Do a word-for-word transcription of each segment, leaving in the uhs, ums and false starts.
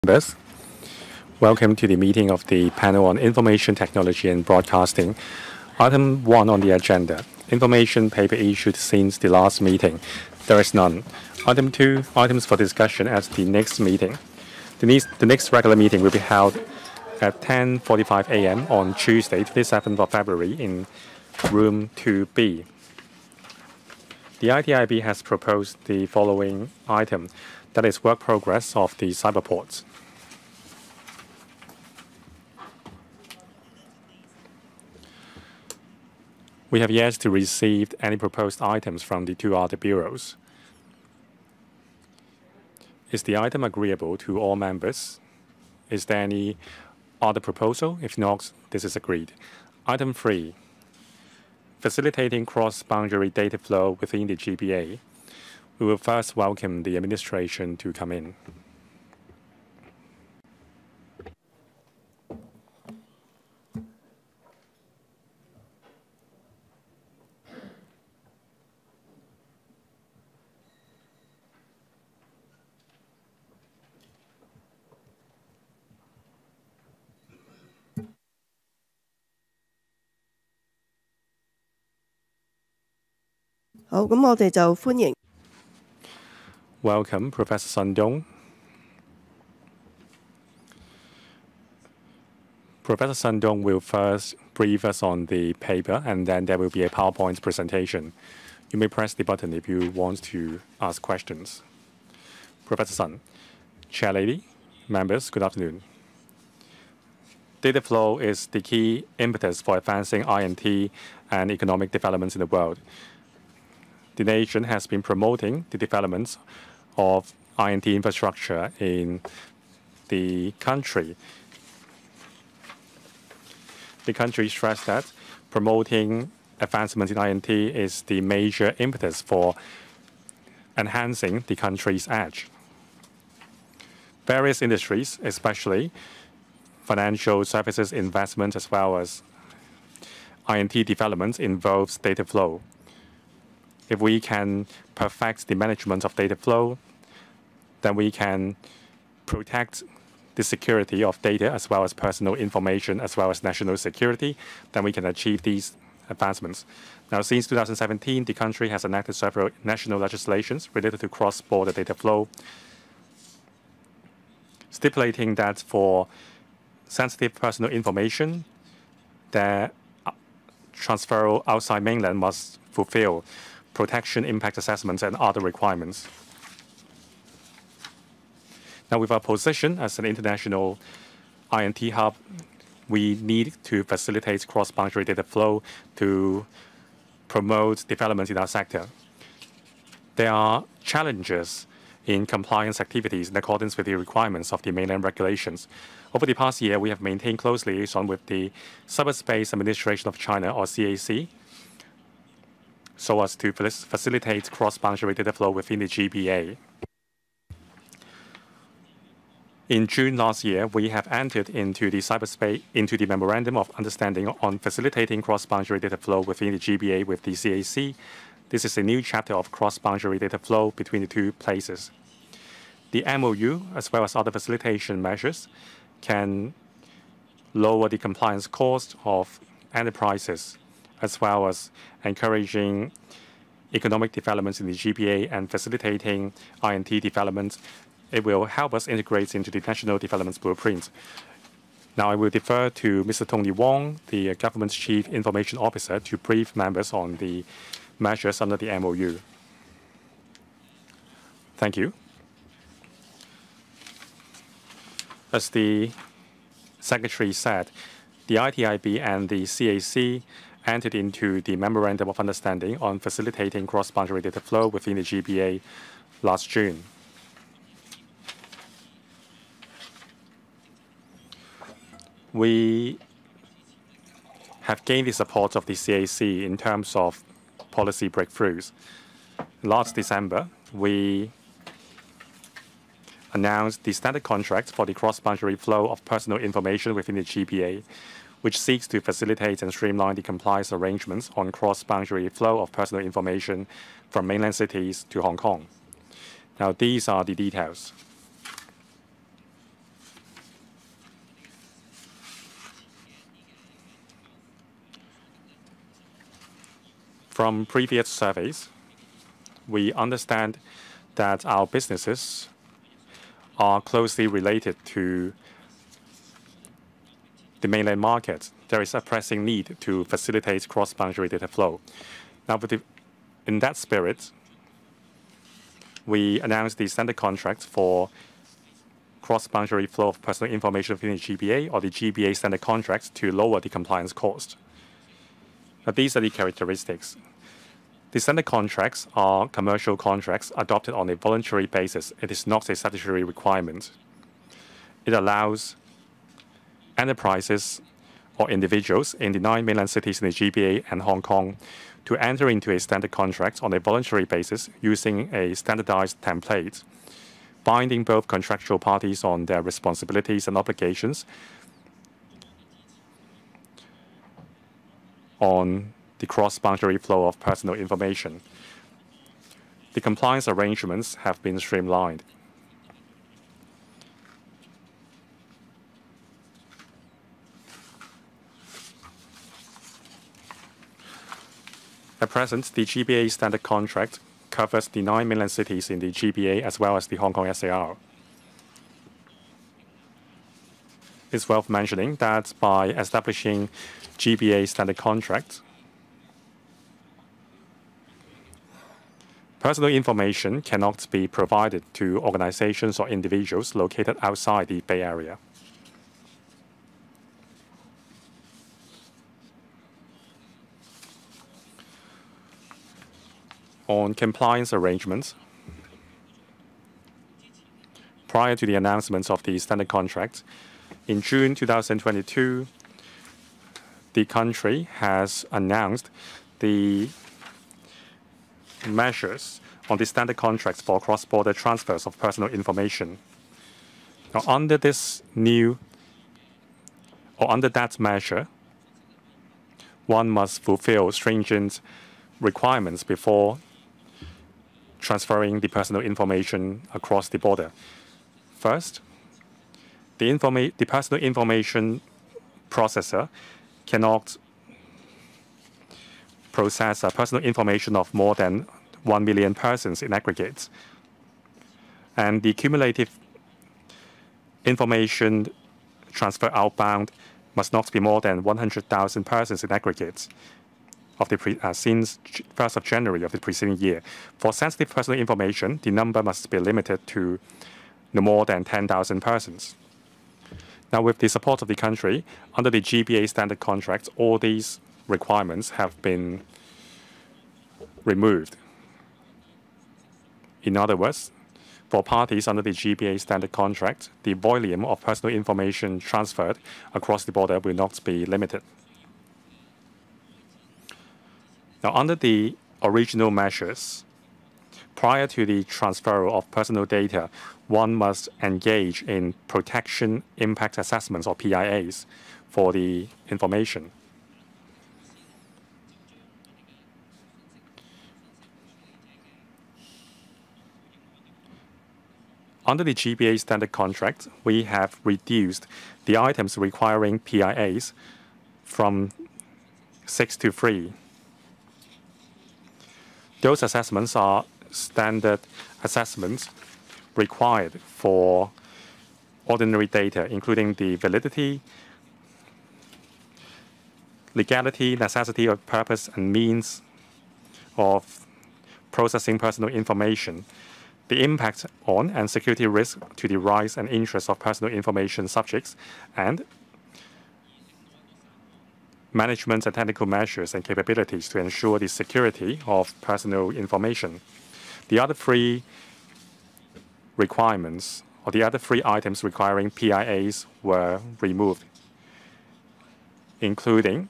Members, welcome to the meeting of the panel on Information Technology and Broadcasting. Item one on the agenda, information paper issued since the last meeting. There is none. Item two, items for discussion at the next meeting. The next, the next regular meeting will be held at ten forty-five a m on Tuesday, twenty-seventh of February in room two B. The I T I B has proposed the following item, that is work progress of the cyberports. We have yet to receive any proposed items from the two other bureaus. Is the item agreeable to all members? Is there any other proposal? If not, this is agreed. Item three, facilitating cross-boundary data flow within the G B A. We will first welcome the administration to come in. Welcome, Professor Sun Dong. Professor Sun Dong will first brief us on the paper, and then there will be a PowerPoint presentation. You may press the button if you want to ask questions. Professor Sun, Chair Lady, members, good afternoon. Data flow is the key impetus for advancing I and T and economic developments in the world. The nation has been promoting the development of I and T infrastructure in the country. The country stressed that promoting advancements in I and T is the major impetus for enhancing the country's edge. Various industries, especially financial services investment as well as I and T development, involves data flow. If we can perfect the management of data flow, then we can protect the security of data as well as personal information as well as national security, then we can achieve these advancements. Now, since two thousand seventeen, the country has enacted several national legislations related to cross-border data flow, stipulating that for sensitive personal information, their transfer outside mainland must fulfill protection, impact assessments, and other requirements. Now, with our position as an international I and T hub, we need to facilitate cross-boundary data flow to promote development in our sector. There are challenges in compliance activities in accordance with the requirements of the mainland regulations. Over the past year, we have maintained close liaison with the Cyberspace Administration of China, or C A C, so as to facilitate cross-boundary data flow within the G B A. In June last year, we have entered into the cyberspace into the Memorandum of Understanding on facilitating cross-boundary data flow within the G B A with the C A C. This is a new chapter of cross-boundary data flow between the two places. The M O U, as well as other facilitation measures, can lower the compliance cost of enterprises, as well as encouraging economic developments in the G B A and facilitating I and T development. It will help us integrate into the National Development Blueprint. Now I will defer to Mister Tony Wong, the Government's Chief Information Officer, to brief members on the measures under the M O U. Thank you. As the Secretary said, the I T I B and the C A C entered into the Memorandum of Understanding on facilitating cross-boundary data flow within the G B A last June. We have gained the support of the C A C in terms of policy breakthroughs. Last December, we announced the standard contract for the cross-boundary flow of personal information within the G B A, which seeks to facilitate and streamline the compliance arrangements on cross-boundary flow of personal information from mainland cities to Hong Kong. Now, these are the details. From previous surveys, we understand that our businesses are closely related to the mainland market. There is a pressing need to facilitate cross-boundary data flow. Now, with the, in that spirit, we announced the standard contract for cross-boundary flow of personal information within the G B A, or the G B A standard contracts, to lower the compliance cost. Now, these are the characteristics. The standard contracts are commercial contracts adopted on a voluntary basis. It is not a statutory requirement. It allows enterprises or individuals in the nine mainland cities in the G B A and Hong Kong to enter into a standard contract on a voluntary basis using a standardized template, binding both contractual parties on their responsibilities and obligations on the cross-boundary flow of personal information. The compliance arrangements have been streamlined. At present, the G B A standard contract covers the nine mainland cities in the G B A as well as the Hong Kong S A R. It's worth mentioning that by establishing G B A standard contracts, personal information cannot be provided to organizations or individuals located outside the Bay Area. On compliance arrangements, prior to the announcement of the standard contract, in June two thousand twenty-two, the country has announced the measures on the standard contracts for cross-border transfers of personal information. Now, under this new, or under that measure, one must fulfill stringent requirements before transferring the personal information across the border. First, the, informa the personal information processor cannot process uh, personal information of more than one million persons in aggregate. And the cumulative information transfer outbound must not be more than one hundred thousand persons in aggregate of the pre, uh, since first of January of the preceding year. For sensitive personal information, the number must be limited to no more than ten thousand persons. Now, with the support of the country, under the G B A standard contracts, all these requirements have been removed. In other words, for parties under the G B A standard contract, the volume of personal information transferred across the border will not be limited. Now, under the original measures, prior to the transfer of personal data, one must engage in protection impact assessments, or P I As, for the information. Under the G B A standard contract, we have reduced the items requiring P I As from six to three. Those assessments are standard assessments required for ordinary data, including the validity, legality, necessity of purpose, and means of processing personal information, the impact on and security risk to the rights and interests of personal information subjects, and management and technical measures and capabilities to ensure the security of personal information. The other three requirements, or the other three items requiring P I As, were removed, including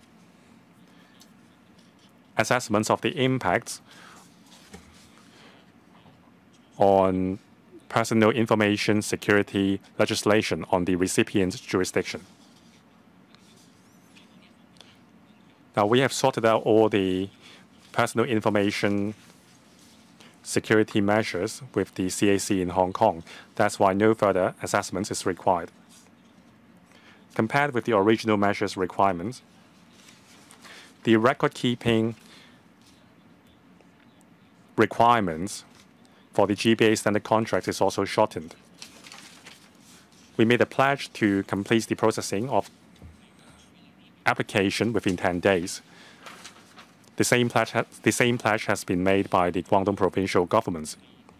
assessments of the impacts on personal information security legislation on the recipient's jurisdiction. Now, we have sorted out all the personal information security measures with the C A C in Hong Kong. That's why no further assessments is required. Compared with the original measures requirements, the record-keeping requirements for the G B A standard contract is also shortened. We made a pledge to complete the processing of application within ten days. The same pledge, ha the same pledge has been made by the Guangdong provincial governments.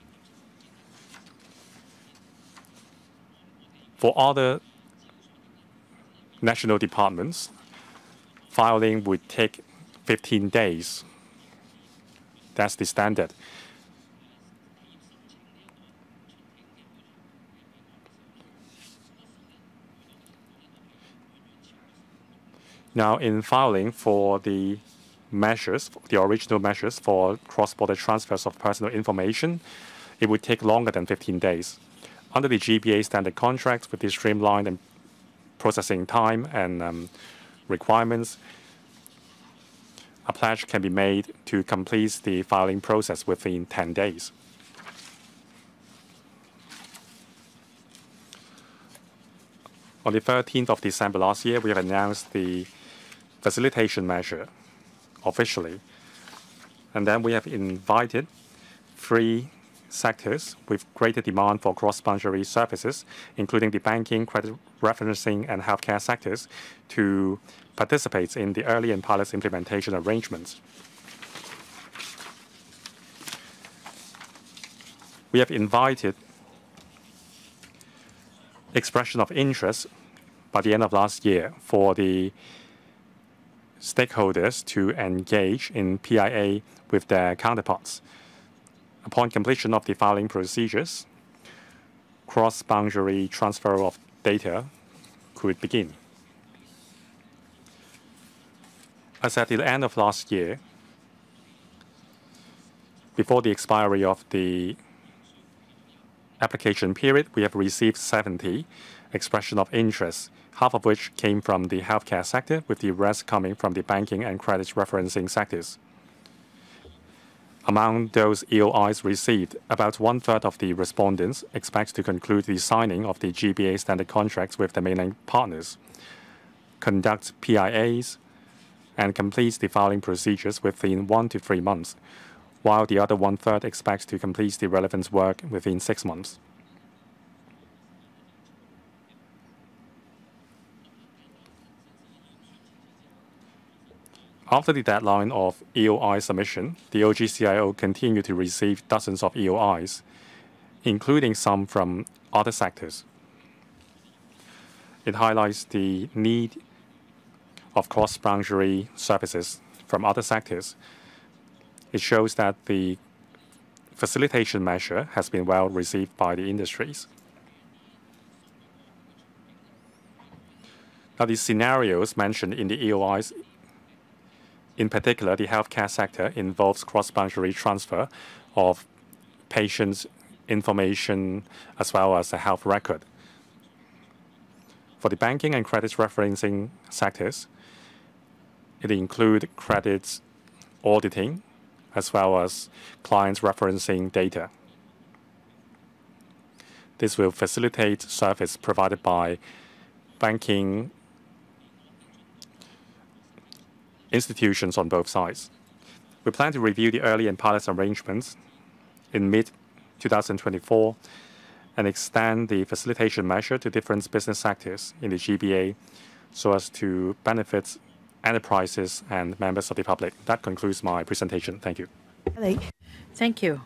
For other national departments, filing would take fifteen days. That's the standard. Now, in filing for the measures, the original measures for cross-border transfers of personal information, it would take longer than fifteen days. Under the G B A standard contract, with the streamlined and processing time and um, requirements, a pledge can be made to complete the filing process within ten days. On the thirteenth of December last year, we have announced the facilitation measure officially. And then we have invited three sectors with greater demand for cross-boundary services, including the banking, credit referencing, and healthcare sectors, to participate in the early and pilot implementation arrangements. We have invited expression of interest by the end of last year for the stakeholders to engage in P I A with their counterparts. Upon completion of the filing procedures, cross-boundary transfer of data could begin. As at the end of last year, before the expiry of the application period, we have received seventy expression of interest, half of which came from the healthcare sector, with the rest coming from the banking and credit referencing sectors. Among those E O Is received, about one-third of the respondents expect to conclude the signing of the G B A standard contracts with the mainland partners, conduct P I As, and complete the filing procedures within one to three months, while the other one-third expects to complete the relevant work within six months. After the deadline of E O I submission, the O G C I O continued to receive dozens of E O Is, including some from other sectors. It highlights the need of cross-boundary services from other sectors. It shows that the facilitation measure has been well received by the industries. Now, the scenarios mentioned in the E O Is, in particular, the healthcare sector, involves cross-boundary transfer of patients' information as well as a health record. For the banking and credit referencing sectors, it includes credit auditing as well as clients referencing data. This will facilitate service provided by banking institutions on both sides. We plan to review the early and pilot arrangements in mid twenty twenty-four and extend the facilitation measure to different business sectors in the G B A so as to benefit enterprises and members of the public. That concludes my presentation. Thank you. Thank you.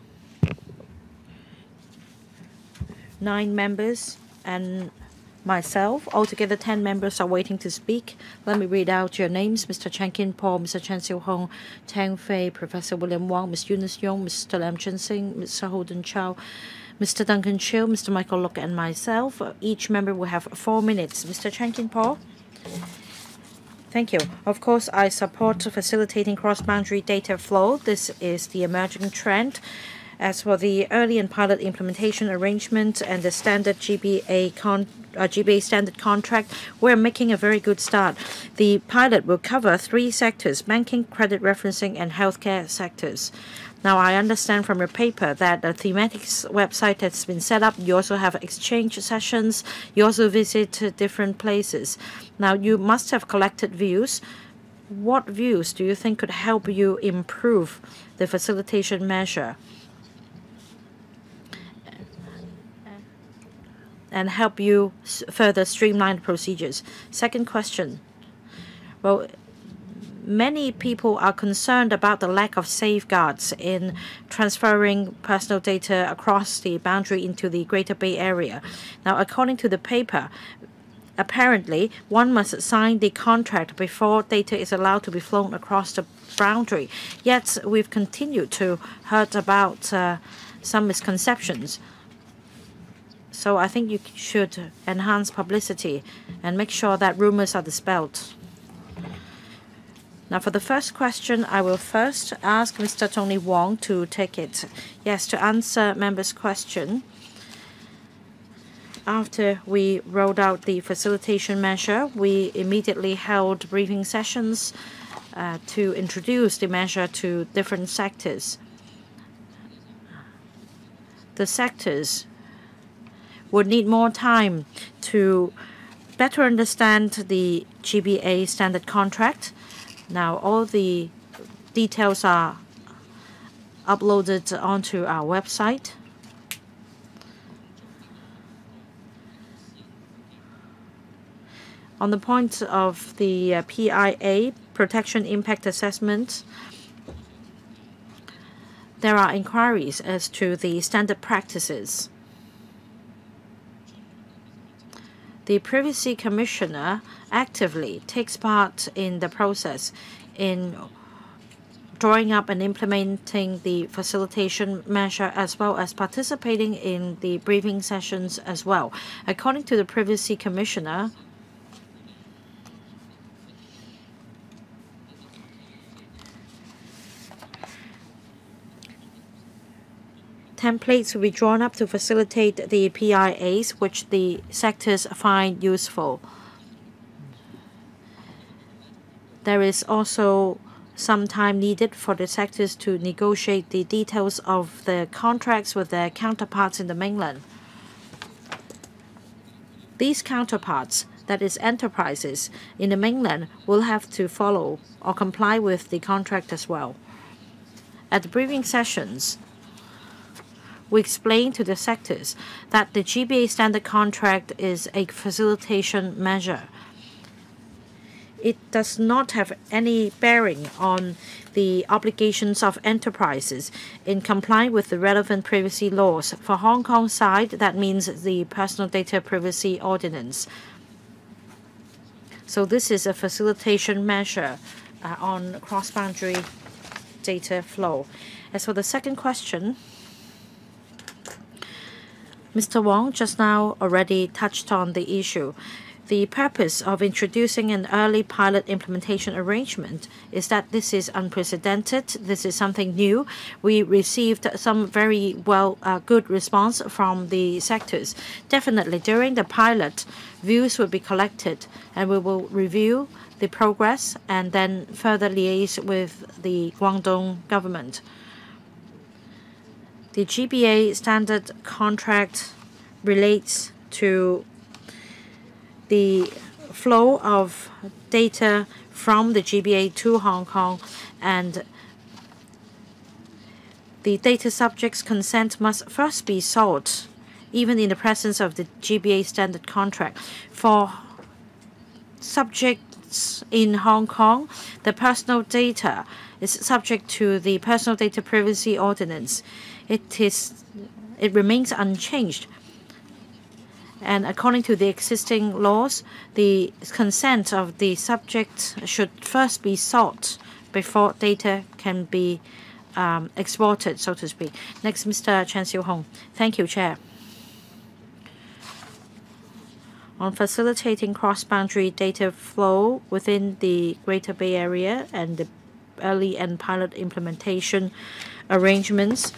Nine members and myself, altogether ten members are waiting to speak. Let me read out your names: Mister Chen Kin-po, Mister Chen Xiu-hong, Tang Fei, Professor William Wang, Miz Eunice Yong, Mister Lam Chun-sing, Mister Holden Chow, Mister Duncan Chiu, Mister Michael Luk, and myself. Each member will have four minutes. Mister Chen Kin-po. Thank you. Of course, I support facilitating cross-boundary data flow. This is the emerging trend. As for the early and pilot implementation arrangement and the standard G B A con uh, G B A standard contract, we're making a very good start. The pilot will cover three sectors: banking, credit referencing, and healthcare sectors. Now, I understand from your paper that the thematics website has been set up. You also have exchange sessions. You also visit different places. Now, you must have collected views what views do you think could help you improve the facilitation measure and help you further streamline procedures? Second question. Well, many people are concerned about the lack of safeguards in transferring personal data across the boundary into the Greater Bay Area. Now, according to the paper, apparently, one must sign the contract before data is allowed to be flown across the boundary. Yet, we've continued to hear about uh, some misconceptions. So I think you should enhance publicity and make sure that rumors are dispelled. Now, for the first question, I will first ask Mister Tony Wong to take it. Yes, to answer members' question. After we rolled out the facilitation measure, we immediately held briefing sessions uh, to introduce the measure to different sectors. The sectors would need more time to better understand the G B A standard contract. Now, all the details are uploaded onto our website. On the point of the uh, P I A, Protection Impact Assessment, there are inquiries as to the standard practices. The Privacy Commissioner actively takes part in the process in drawing up and implementing the facilitation measure, as well as participating in the briefing sessions as well. According to the Privacy Commissioner, templates will be drawn up to facilitate the P I As, which the sectors find useful. There is also some time needed for the sectors to negotiate the details of the contracts with their counterparts in the mainland. These counterparts, that is enterprises in the mainland, will have to follow or comply with the contract as well. At the briefing sessions, we explained to the sectors that the G B A standard contract is a facilitation measure. It does not have any bearing on the obligations of enterprises in complying with the relevant privacy laws. For Hong Kong side, that means the Personal Data Privacy Ordinance. So this is a facilitation measure uh, on cross-boundary data flow. As for the second question, Mister Wong just now already touched on the issue. The purpose of introducing an early pilot implementation arrangement is that this is unprecedented. This is something new. We received some very well uh, good response from the sectors. Definitely during the pilot, views will be collected and we will review the progress and then further liaise with the Guangdong government. The G B A standard contract relates to the flow of data from the G B A to Hong Kong, and the data subject's consent must first be sought, even in the presence of the G B A standard contract. For subjects in Hong Kong, the personal data is subject to the Personal Data Privacy Ordinance. It is, it remains unchanged. And according to the existing laws, the consent of the subject should first be sought before data can be um, exported, so to speak. Next, Mister Chen Xiu-Hong. Thank you, Chair. On facilitating cross-boundary data flow within the Greater Bay Area and the early and pilot implementation arrangements,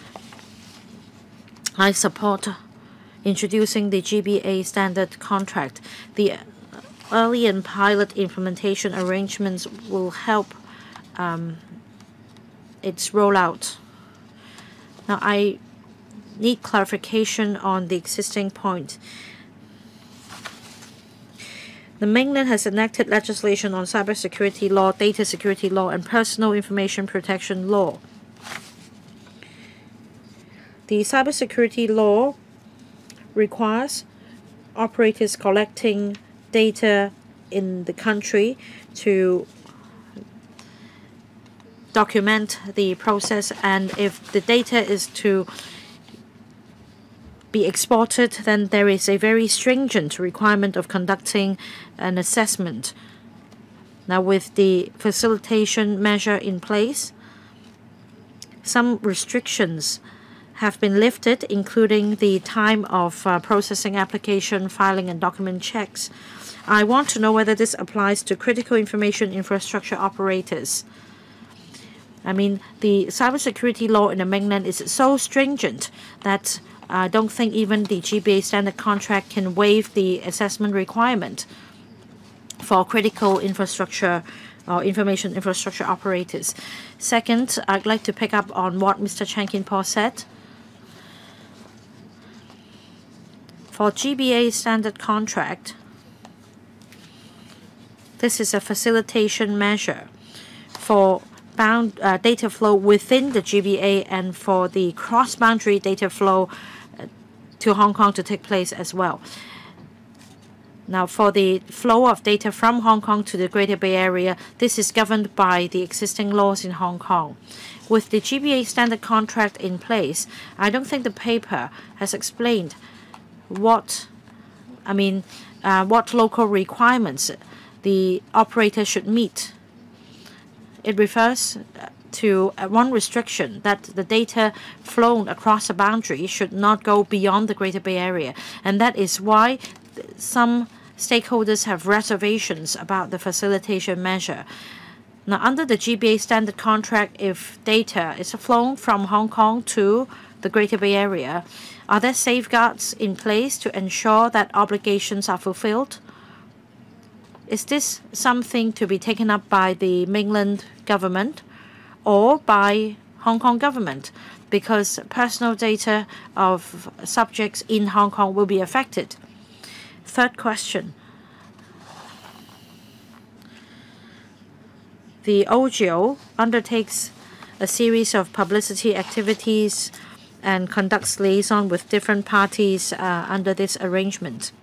I support introducing the G B A standard contract. The early and pilot implementation arrangements will help um, its rollout. Now, I need clarification on the existing point. The mainland has enacted legislation on cybersecurity law, data security law, and personal information protection law. The cybersecurity law requires operators collecting data in the country to document the process, and if the data is to be exported, then there is a very stringent requirement of conducting an assessment. Now, with the facilitation measure in place, some restrictions have been lifted, including the time of uh, processing application, filing, and document checks. I want to know whether this applies to critical information infrastructure operators. I mean, the cybersecurity law in the mainland is so stringent that I don't think even the G B A standard contract can waive the assessment requirement for critical infrastructure or information infrastructure operators. Second, I'd like to pick up on what Mister Chan Kin-po said. For G B A standard contract, this is a facilitation measure for bound uh, data flow within the G B A and for the cross-boundary data flow uh, to Hong Kong to take place as well. Now, for the flow of data from Hong Kong to the Greater Bay Area, this is governed by the existing laws in Hong Kong. With the G B A standard contract in place, I don't think the paper has explained what, I mean, uh, what local requirements the operator should meet. It refers to uh, one restriction, that the data flown across a boundary should not go beyond the Greater Bay Area. And that is why some stakeholders have reservations about the facilitation measure. Now, under the G B A standard contract, if data is flown from Hong Kong to the Greater Bay Area, are there safeguards in place to ensure that obligations are fulfilled? Is this something to be taken up by the mainland government or by Hong Kong government? Because personal data of subjects in Hong Kong will be affected. Third question. The O G O undertakes a series of publicity activities and conducts liaison with different parties uh, under this arrangement.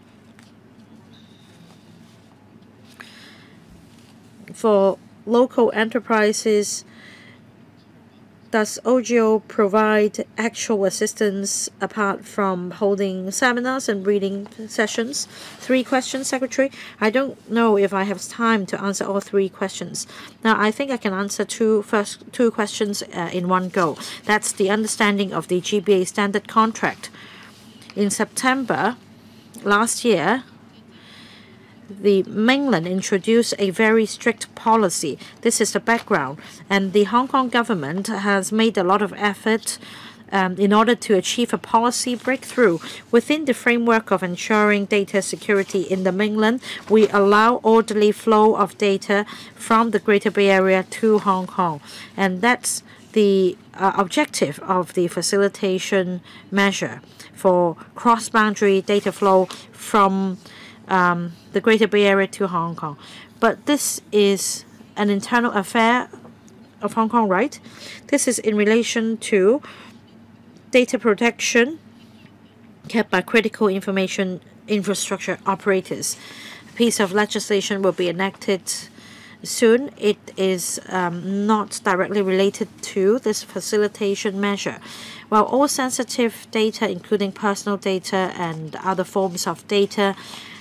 For local enterprises, does O G O provide actual assistance apart from holding seminars and reading sessions? Three questions, Secretary. I don't know if I have time to answer all three questions. Now, I think I can answer two first two questions uh, in one go. That's the understanding of the G B A standard contract. In September last year, the mainland introduced a very strict policy. This is the background. And the Hong Kong government has made a lot of effort um, in order to achieve a policy breakthrough. Within the framework of ensuring data security in the mainland, we allow orderly flow of data from the Greater Bay Area to Hong Kong. And that's the uh, objective of the facilitation measure for cross-boundary data flow from Um, the Greater Bay Area to Hong Kong. But this is an internal affair of Hong Kong, right? This is in relation to data protection kept by critical information infrastructure operators. A piece of legislation will be enacted soon. It is um, not directly related to this facilitation measure. While all sensitive data, including personal data and other forms of data,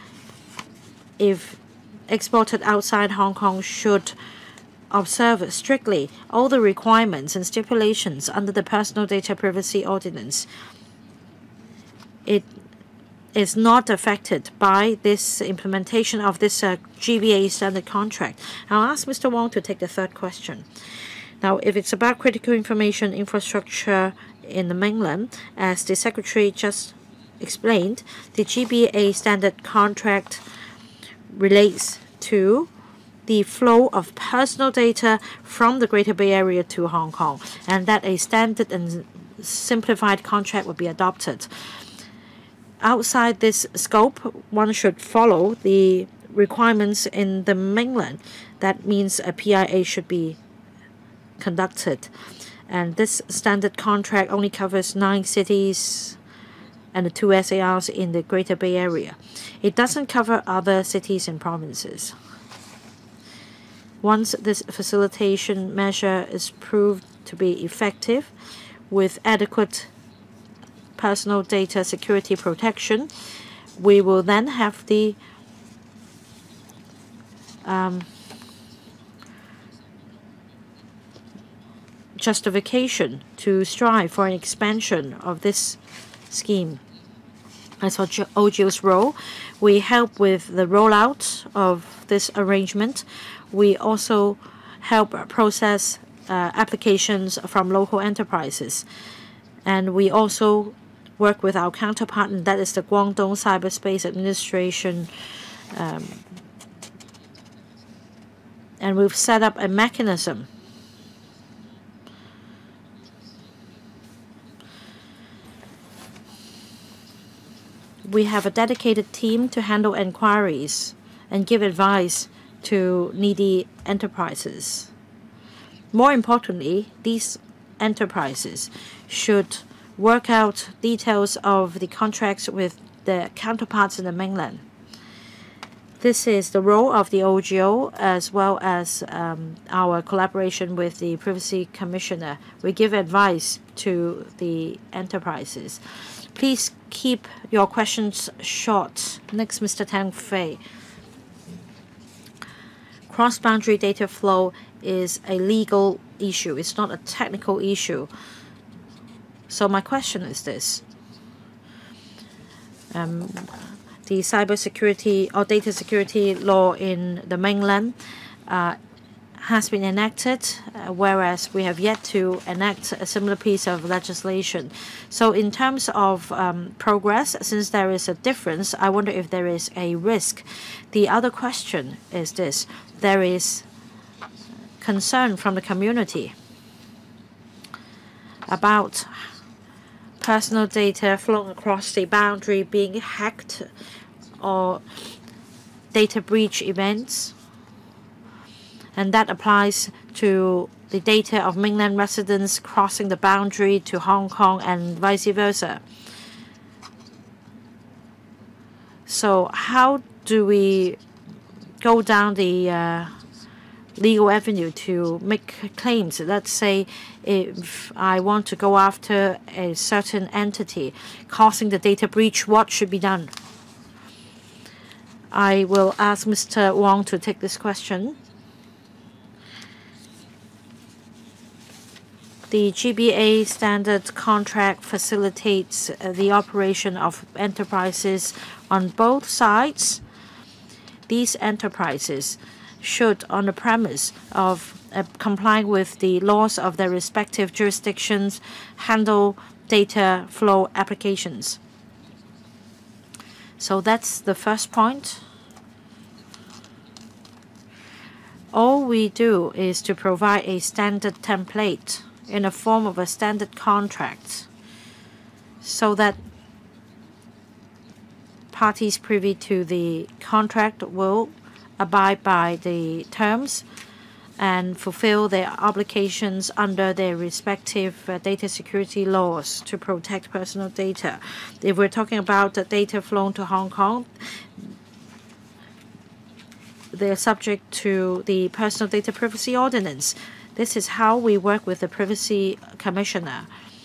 if exported outside Hong Kong, should observe strictly all the requirements and stipulations under the Personal Data Privacy Ordinance. It is not affected by this implementation of this uh, G B A standard contract. I'll ask Mister Wong to take the third question. Now, if it's about critical information infrastructure in the mainland, as the Secretary just explained, the G B A standard contract relates to the flow of personal data from the Greater Bay Area to Hong Kong, and that a standard and simplified contract would be adopted. Outside this scope, one should follow the requirements in the mainland. That means a P I A should be conducted. And this standard contract only covers nine cities and the two S A Rs in the Greater Bay Area. It doesn't cover other cities and provinces. Once this facilitation measure is proved to be effective with adequate personal data security protection, we will then have the um, justification to strive for an expansion of this scheme. As for O G O's role, we help with the rollout of this arrangement. We also help process uh, applications from local enterprises. And we also work with our counterpart, and that is the Guangdong Cyberspace Administration. Um, and we've set up a mechanism we have a dedicated team to handle inquiries and give advice to needy enterprises. More importantly, these enterprises should work out details of the contracts with the counterparts in the mainland. This is the role of the O G O as well as um, our collaboration with the Privacy Commissioner. We give advice to the enterprises. Please keep your questions short. Next, Mister Tang Fei. Cross-boundary data flow is a legal issue. It's not a technical issue. So my question is this. Um, the cybersecurity or data security law in the mainland uh, has been enacted, uh, whereas we have yet to enact a similar piece of legislation. So in terms of um, progress, since there is a difference, I wonder if there is a risk. The other question is this. There is concern from the community about personal data flowing across the boundary being hacked or data breach events. And that applies to the data of mainland residents crossing the boundary to Hong Kong and vice versa. So how do we go down the uh, legal avenue to make claims? Let's say if I want to go after a certain entity causing the data breach, what should be done? I will ask Mister Wong to take this question. The G B A standard contract facilitates uh, the operation of enterprises on both sides. These enterprises should, on the premise of uh, complying with the laws of their respective jurisdictions, handle data flow applications. So that's the first point. All we do is to provide a standard template in the form of a standard contract so that parties privy to the contract will abide by the terms and fulfill their obligations under their respective uh, data security laws to protect personal data. If we're talking about the data flown to Hong Kong, they're subject to the Personal Data Privacy Ordinance. This is how we work with the Privacy Commissioner.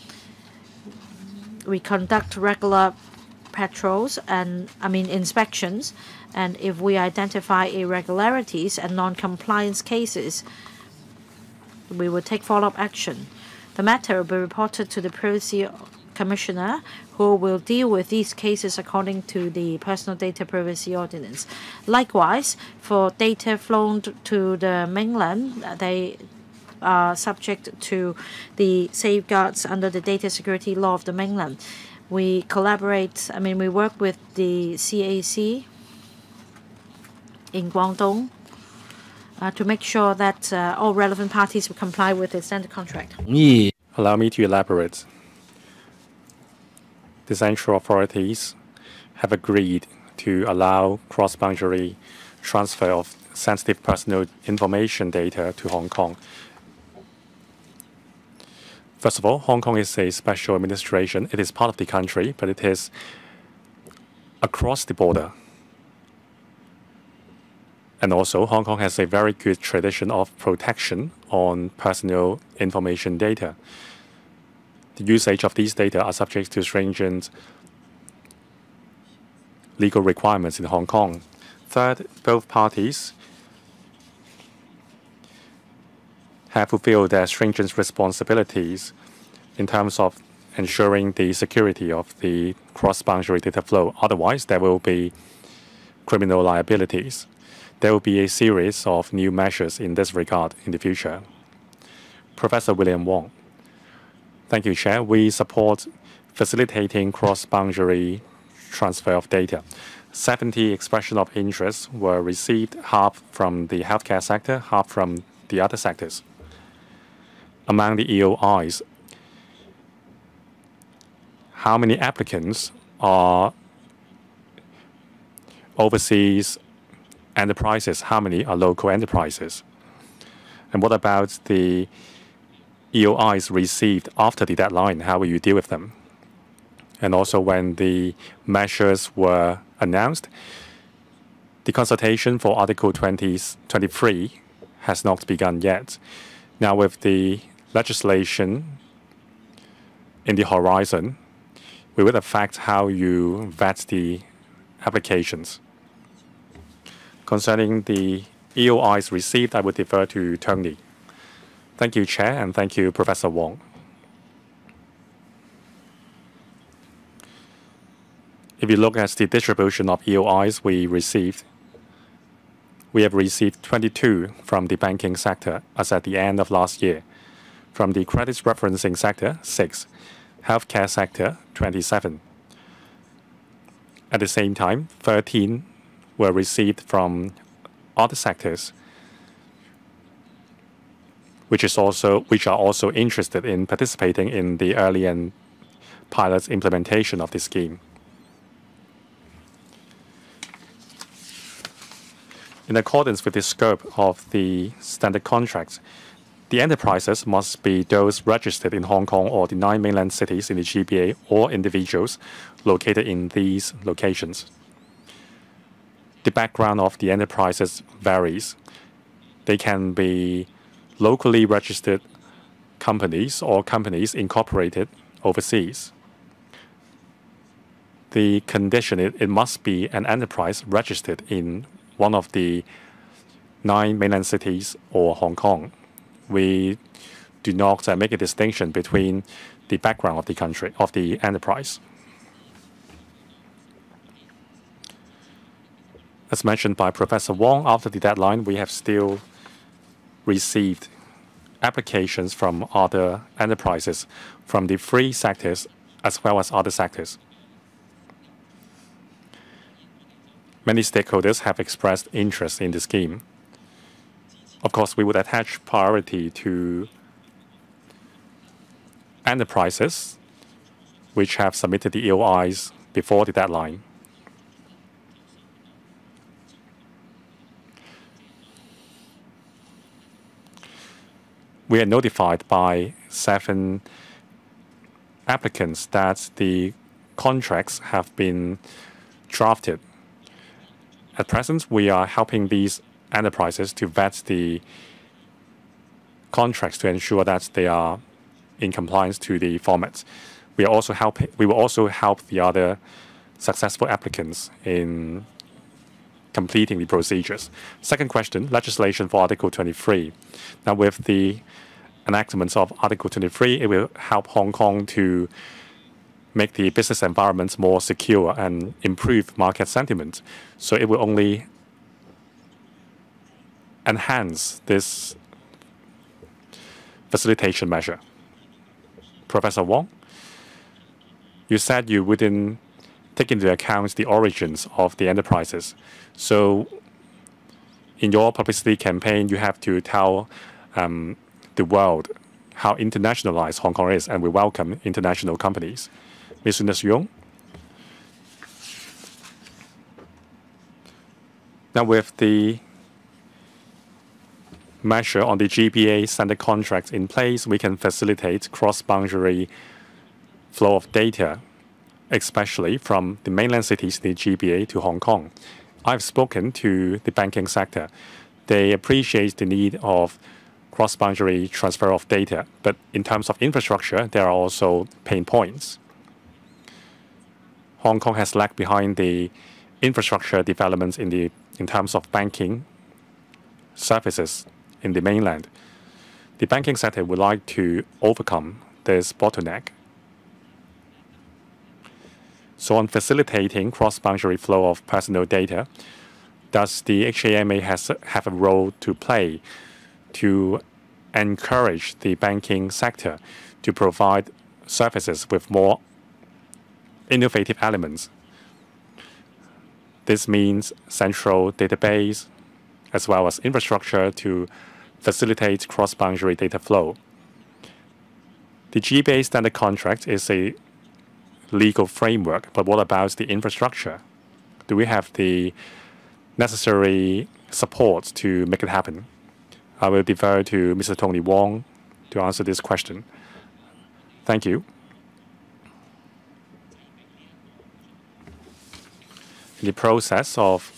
We conduct regular patrols and, I mean, inspections, and if we identify irregularities and non-compliance cases, we will take follow-up action. The matter will be reported to the Privacy Commissioner, who will deal with these cases according to the Personal Data Privacy Ordinance. Likewise, for data flown to the mainland, they are subject to the safeguards under the data security law of the mainland. We collaborate, I mean, we work with the C A C in Guangdong uh, to make sure that uh, all relevant parties will comply with the standard contract. Allow me to elaborate. The central authorities have agreed to allow cross-boundary transfer of sensitive personal information data to Hong Kong. First of all, Hong Kong is a special administration. It is part of the country, but it is across the border. And also, Hong Kong has a very good tradition of protection on personal information data. The usage of these data are subject to stringent legal requirements in Hong Kong. Third, both parties have fulfilled their stringent responsibilities in terms of ensuring the security of the cross-boundary data flow. Otherwise, there will be criminal liabilities. There will be a series of new measures in this regard in the future. Professor William Wong. Thank you, Chair. We support facilitating cross-boundary transfer of data. seventy expressions of interest were received, half from the healthcare sector, half from the other sectors. Among the E O Is, how many applicants are overseas enterprises? How many are local enterprises? And what about the E O Is received after the deadline? How will you deal with them? And also, when the measures were announced, the consultation for Article twenty, twenty-three has not begun yet. Now, with the legislation in the horizon, will it affect how you vet the applications? Concerning the E O Is received, I would defer to Tony. Thank you, Chair, and thank you, Professor Wong. If you look at the distribution of E O Is we received, we have received twenty-two from the banking sector as at the end of last year. From the credit referencing sector, six. Healthcare sector, twenty-seven. At the same time, thirteen were received from other sectors, which is also which are also interested in participating in the early and pilot implementation of the scheme. In accordance with the scope of the standard contracts, the enterprises must be those registered in Hong Kong or the nine mainland cities in the G B A or individuals located in these locations. The background of the enterprises varies. They can be locally registered companies or companies incorporated overseas. The condition, it, it must be an enterprise registered in one of the nine mainland cities or Hong Kong. We do not uh, make a distinction between the background of the country, of the enterprise. As mentioned by Professor Wong, after the deadline, we have still received applications from other enterprises, from the free sectors as well as other sectors. Many stakeholders have expressed interest in the scheme. Of course, we would attach priority to enterprises which have submitted the E O Is before the deadline. We are notified by seven applicants that the contracts have been drafted. At present, we are helping these enterprises to vet the contracts to ensure that they are in compliance to the formats. We are also helping. We will also help the other successful applicants in completing the procedures. Second question: legislation for Article twenty-three. Now, with the enactment of Article twenty-three, it will help Hong Kong to make the business environment more secure and improve market sentiment. So it will only enhance this facilitation measure. Professor Wong, you said you wouldn't take into account the origins of the enterprises. So in your publicity campaign, you have to tell um, the world how internationalized Hong Kong is, and we welcome international companies. Mister Yong. Now, with the measure on the G B A standard contracts in place, we can facilitate cross-boundary flow of data, especially from the mainland cities, the G B A, to Hong Kong. I've spoken to the banking sector. They appreciate the need of cross-boundary transfer of data, but in terms of infrastructure, there are also pain points. Hong Kong has lagged behind the infrastructure developments in the in terms of banking services in the mainland. The banking sector would like to overcome this bottleneck. So on facilitating cross-boundary flow of personal data, does the H A M A has, have a role to play to encourage the banking sector to provide services with more innovative elements? This means central database as well as infrastructure to facilitate cross-boundary data flow. The G B A standard contract is a legal framework, but what about the infrastructure? Do we have the necessary support to make it happen? I will defer to Mister Tony Wong to answer this question. Thank you. In the process of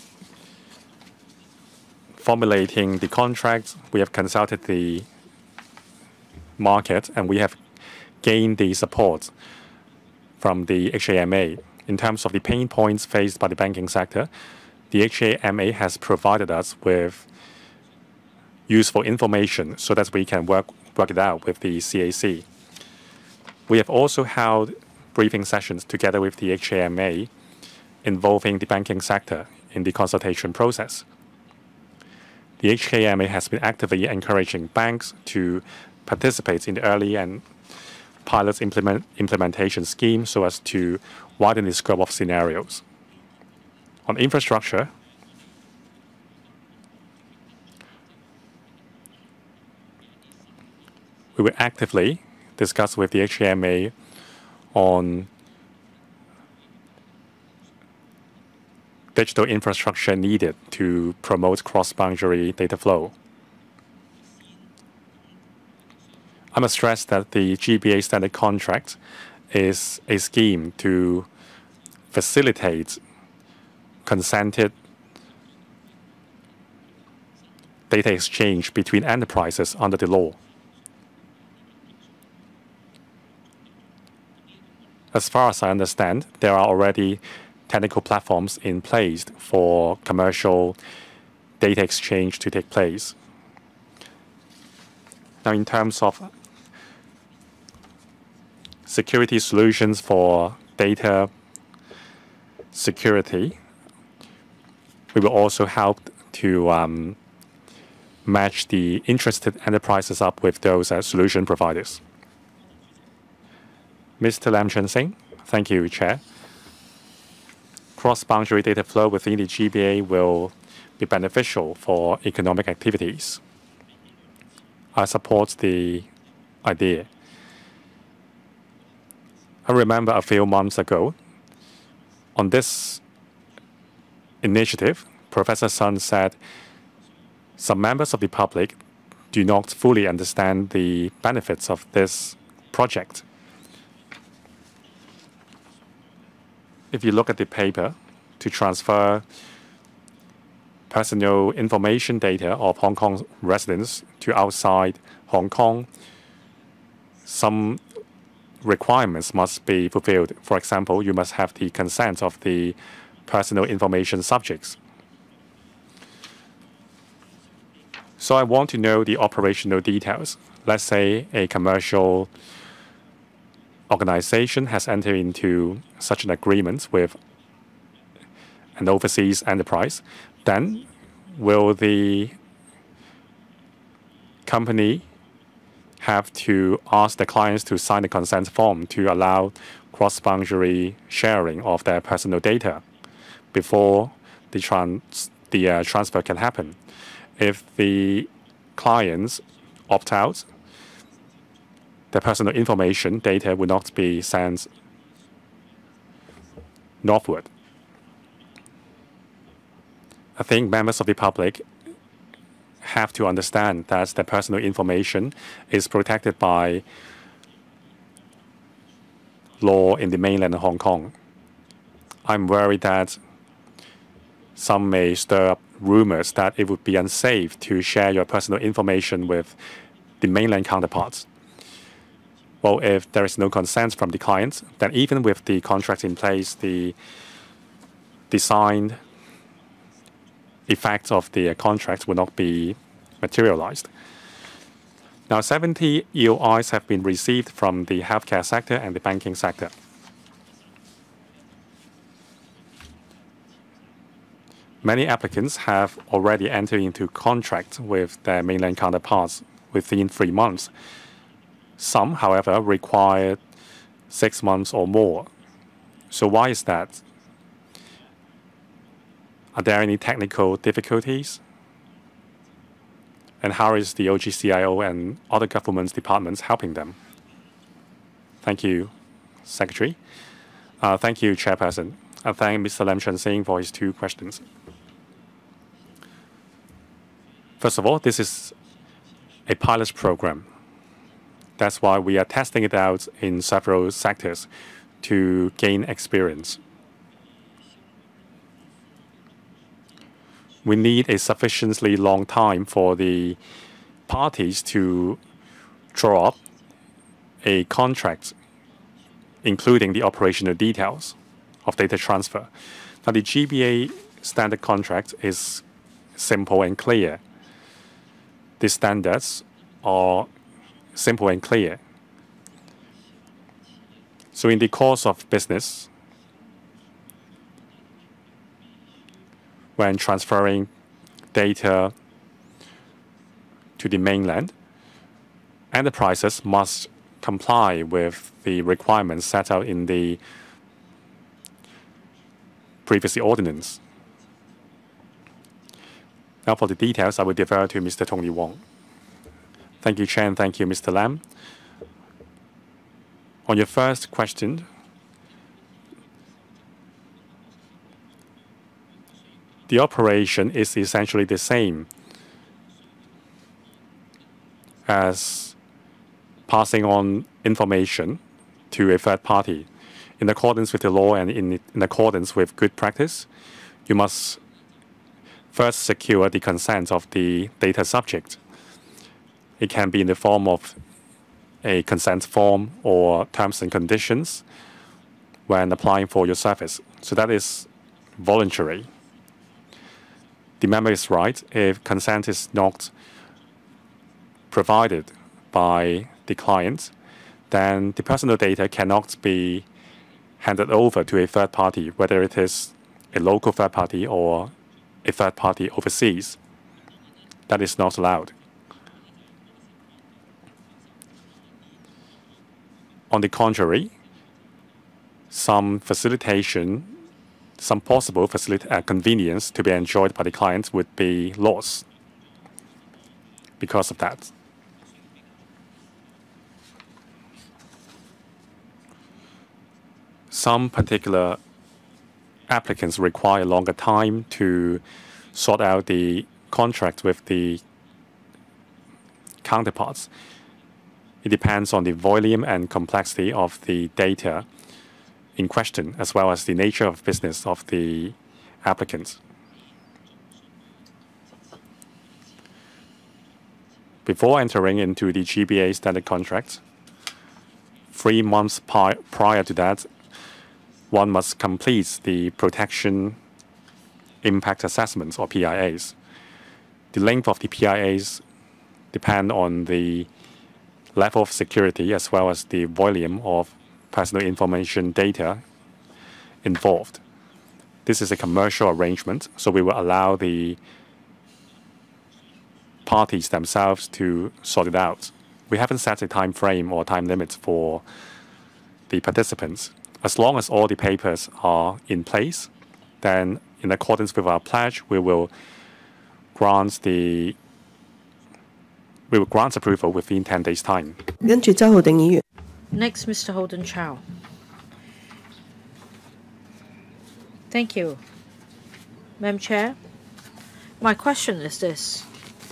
formulating the contract, we have consulted the market and we have gained the support from the H A M A. In terms of the pain points faced by the banking sector, the H A M A has provided us with useful information so that we can work, work it out with the C A C. We have also held briefing sessions together with the H A M A involving the banking sector in the consultation process. The H A M A has been actively encouraging banks to participate in the early and pilot implement, implementation scheme so as to widen the scope of scenarios. On infrastructure, we will actively discuss with the H A M A on digital infrastructure needed to promote cross-boundary data flow. I must stress that the G B A standard contract is a scheme to facilitate consented data exchange between enterprises under the law. As far as I understand, there are already technical platforms in place for commercial data exchange to take place. Now, in terms of security solutions for data security, we will also help to um, match the interested enterprises up with those uh, solution providers. Mister Lam Chun Sing, thank you, Chair. Cross-boundary data flow within the G B A will be beneficial for economic activities. I support the idea. I remember a few months ago, on this initiative, Professor Sun said some members of the public do not fully understand the benefits of this project. If you look at the paper, to transfer personal information data of Hong Kong residents to outside Hong Kong, some requirements must be fulfilled. For example, you must have the consent of the personal information subjects. So I want to know the operational details. Let's say a commercial organization has entered into such an agreement with an overseas enterprise. Then will the company have to ask the clients to sign a consent form to allow cross-boundary sharing of their personal data before the, trans the uh, transfer can happen? If the clients opt out, their personal information data will not be sent northward. I think members of the public have to understand that their personal information is protected by law in the mainland Hong Kong. I'm worried that some may stir up rumors that it would be unsafe to share your personal information with the mainland counterparts. Well, if there is no consent from the client, then even with the contract in place, the designed effects of the contract will not be materialized. Now, seventy E O Is have been received from the healthcare sector and the banking sector. Many applicants have already entered into contract with their mainland counterparts within three months. Some, however, require six months or more. So why is that? Are there any technical difficulties? And how is the O G C I O and other government departments helping them? Thank you, Secretary. Uh, thank you, Chairperson. I thank Mister Lam Chun Sing for his two questions. First of all, this is a pilot program. That's why we are testing it out in several sectors to gain experience. We need a sufficiently long time for the parties to draw up a contract, including the operational details of data transfer. Now, the G B A standard contract is simple and clear. The standards are simple and clear. So in the course of business, when transferring data to the mainland, enterprises must comply with the requirements set out in the privacy ordinance. Now for the details, I will defer to Mister Tony Wong. Thank you, Chair, and thank you, Mister Lam. On your first question, the operation is essentially the same as passing on information to a third party. In accordance with the law and in, in accordance with good practice, you must first secure the consent of the data subject. It can be in the form of a consent form or terms and conditions when applying for your service. So that is voluntary. The member is right. If consent is not provided by the client, then the personal data cannot be handed over to a third party, whether it is a local third party or a third party overseas. That is not allowed. On the contrary, some facilitation, some possible facility, uh, convenience to be enjoyed by the client would be lost because of that. Some particular applicants require longer time to sort out the contract with the counterparts. It depends on the volume and complexity of the data in question, as well as the nature of business of the applicants. Before entering into the G B A standard contract, three months prior to that, one must complete the protection impact assessments, or P I As. The length of the P I As depend on the level of security as well as the volume of personal information data involved. This is a commercial arrangement, so we will allow the parties themselves to sort it out. We haven't set a time frame or time limit for the participants. As long as all the papers are in place, then in accordance with our pledge, we will grant the we will grant approval within ten days' time. Next, Mister Holden Chow. Thank you. Madam Chair, My question is this.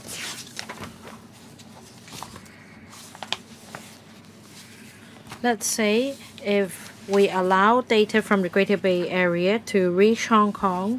Let's say if we allow data from the Greater Bay Area to reach Hong Kong,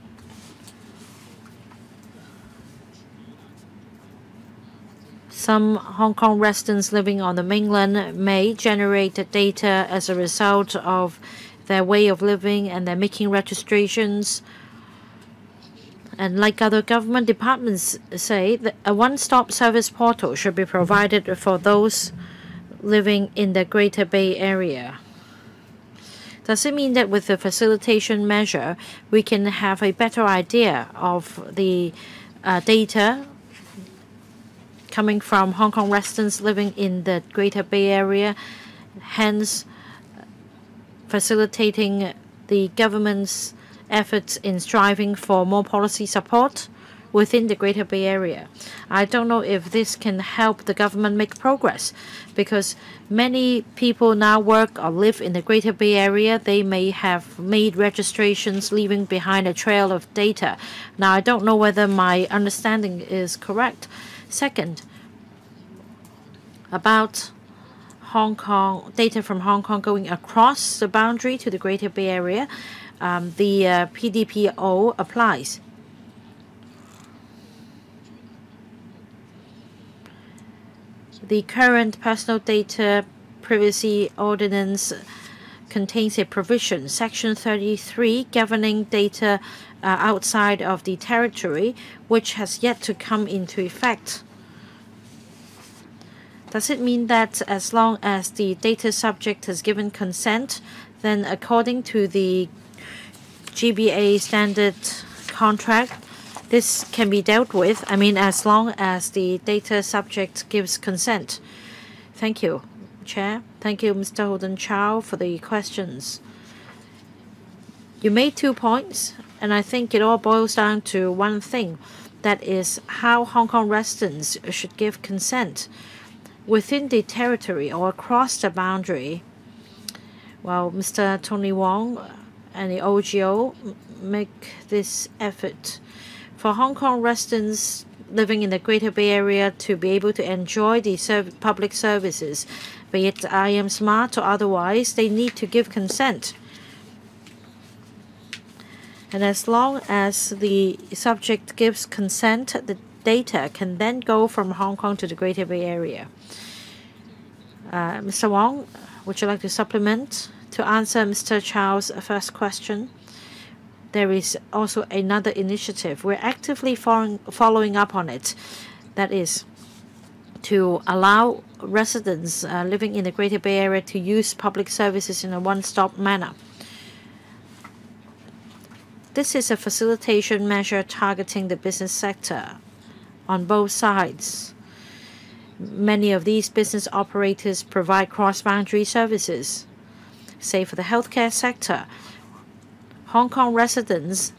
some Hong Kong residents living on the mainland may generate data as a result of their way of living, and they're making registrations. And like other government departments say, that a one-stop service portal should be provided for those living in the Greater Bay Area. Does it mean that with the facilitation measure, we can have a better idea of the uh, data coming from Hong Kong residents living in the Greater Bay Area, hence facilitating the government's efforts in striving for more policy support within the Greater Bay Area? I don't know if this can help the government make progress, because many people now work or live in the Greater Bay Area. They may have made registrations leaving behind a trail of data. Now, I don't know whether my understanding is correct. Second, about Hong Kong, data from Hong Kong going across the boundary to the Greater Bay Area, um, the uh, P D P O applies. The current Personal Data Privacy Ordinance contains a provision, Section thirty-three, governing data uh, outside of the territory, which has yet to come into effect. Does it mean that as long as the data subject has given consent, then according to the G B A standard contract, this can be dealt with? I mean, as long as the data subject gives consent. Thank you, Chair. Thank you, Mister Holden Chow, for the questions. You made two points, and I think it all boils down to one thing. That is how Hong Kong residents should give consent within the territory or across the boundary. Well, Mister Tony Wong and the O G O make this effort for Hong Kong residents living in the Greater Bay Area to be able to enjoy the serv public services, be it I am Smart or otherwise. They need to give consent. And as long as the subject gives consent, the data can then go from Hong Kong to the Greater Bay Area. Uh, Mister Wong, would you like to supplement to answer Mister Chow's first question? There is also another initiative. We're actively following, following up on it. That is to allow residents uh, living in the Greater Bay Area to use public services in a one-stop manner. This is a facilitation measure targeting the business sector on both sides. Many of these business operators provide cross-boundary services. Say for the healthcare sector, Hong Kong residents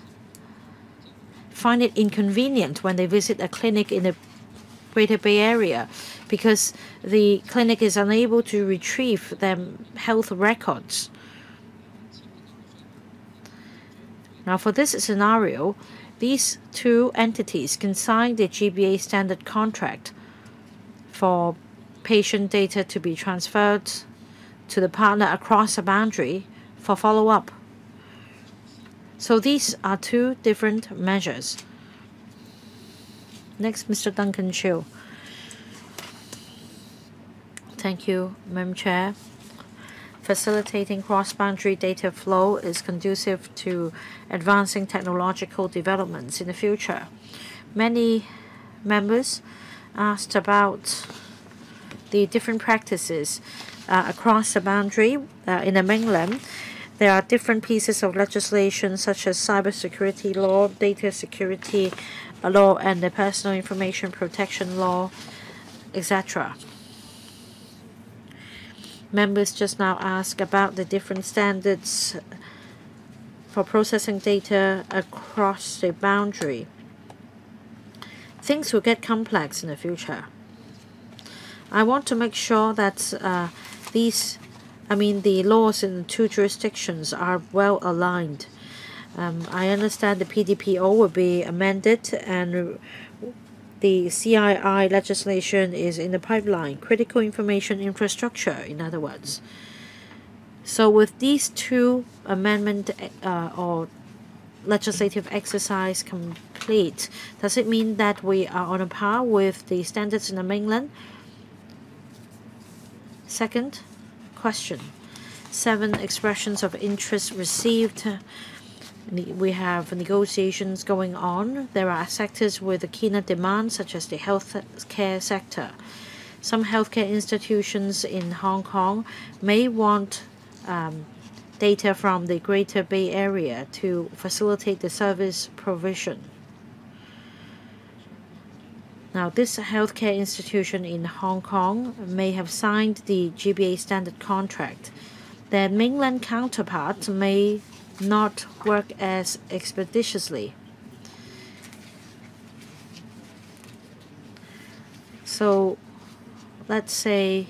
find it inconvenient when they visit a clinic in the Greater Bay Area because the clinic is unable to retrieve their health records. Now, for this scenario, these two entities can sign the G B A standard contract for patient data to be transferred to the partner across the boundary for follow-up. So these are two different measures. Next, Mister Duncan Chiu. Thank you, Madam Chair. Facilitating cross-boundary data flow is conducive to advancing technological developments in the future. Many members asked about the different practices uh, across the boundary uh, in the mainland. There are different pieces of legislation such as cybersecurity law, data security law, and the personal information protection law, et cetera. Members just now asked about the different standards for processing data across the boundary. Things will get complex in the future. I want to make sure that uh, these, I mean, the laws in the two jurisdictions are well aligned. Um, I understand the P D P O will be amended and the C I I legislation is in the pipeline, critical information infrastructure, in other words. So with these two amendment uh, or legislative exercise complete, does it mean that we are on a par with the standards in the mainland? Second question, seven expressions of interest received. We have negotiations going on. There are sectors with a keener demand, such as the healthcare sector. Some healthcare institutions in Hong Kong may want um, data from the Greater Bay Area to facilitate the service provision. Now, this healthcare institution in Hong Kong may have signed the G B A standard contract. Their mainland counterparts may not work as expeditiously. So, let's say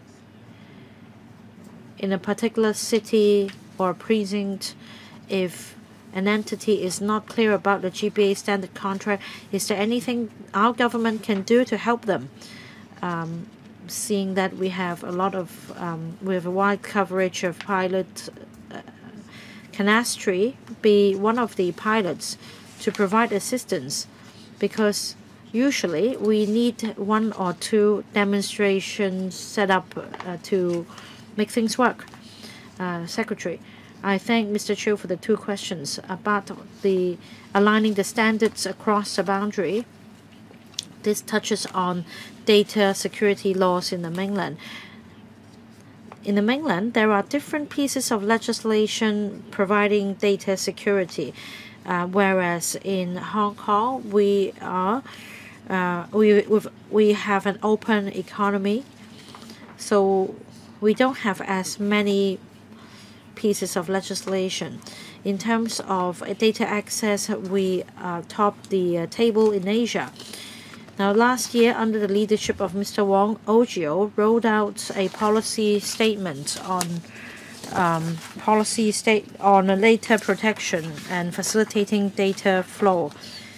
in a particular city or precinct, if an entity is not clear about the G B A standard contract, is there anything our government can do to help them? Um, seeing that we have a lot of, um, we have a wide coverage of pilot, uh, can Astri be one of the pilots to provide assistance? Because usually we need one or two demonstrations set up uh, to make things work. Uh, Secretary, I thank Mister Chiu for the two questions about the aligning the standards across the boundary. This touches on data security laws in the mainland. In the mainland, there are different pieces of legislation providing data security, uh, whereas in Hong Kong we are uh, we we have an open economy, so we don't have as many pieces of legislation. In terms of data access, we uh, top the uh, table in Asia. Now, last year, under the leadership of Mister Wong, O G O rolled out a policy statement on um, policy state on data protection and facilitating data flow.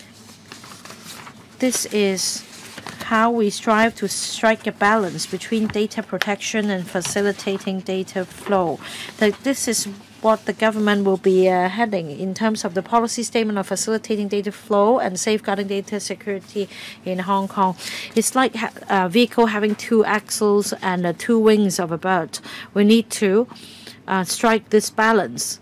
This is how we strive to strike a balance between data protection and facilitating data flow. That this is what the government will be uh, heading in terms of the policy statement of facilitating data flow and safeguarding data security in Hong Kong. It's like a vehicle having two axles and uh, two wings of a bird. We need to uh, strike this balance.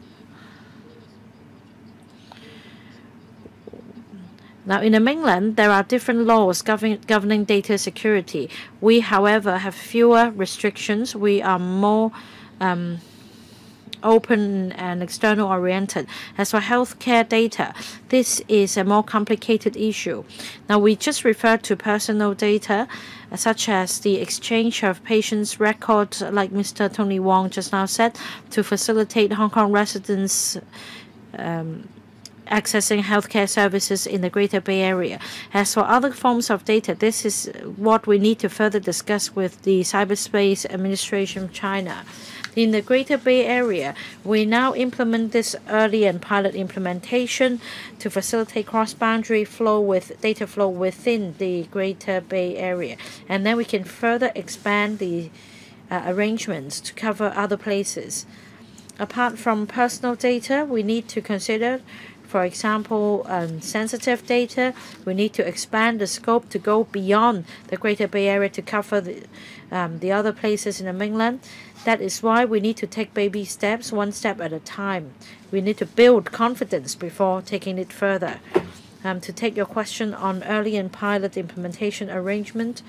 Now, in the mainland, there are different laws govern governing data security. We, however, have fewer restrictions. We are more um, open and external oriented. As for healthcare data, this is a more complicated issue. Now, we just refer to personal data, uh, such as the exchange of patients' records, like Mister Tony Wong just now said, to facilitate Hong Kong residents um, accessing healthcare services in the Greater Bay Area. As for other forms of data, this is what we need to further discuss with the Cyberspace Administration of China. In the Greater Bay Area, we now implement this early and pilot implementation to facilitate cross-boundary flow with data flow within the Greater Bay Area. And then we can further expand the uh, arrangements to cover other places. Apart from personal data, we need to consider, for example, um, sensitive data. We need to expand the scope to go beyond the Greater Bay Area to cover the, um, the other places in the mainland. That is why we need to take baby steps, one step at a time. We need to build confidence before taking it further. Um, to take your question on early and pilot implementation arrangement,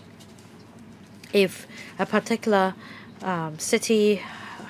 if a particular um, city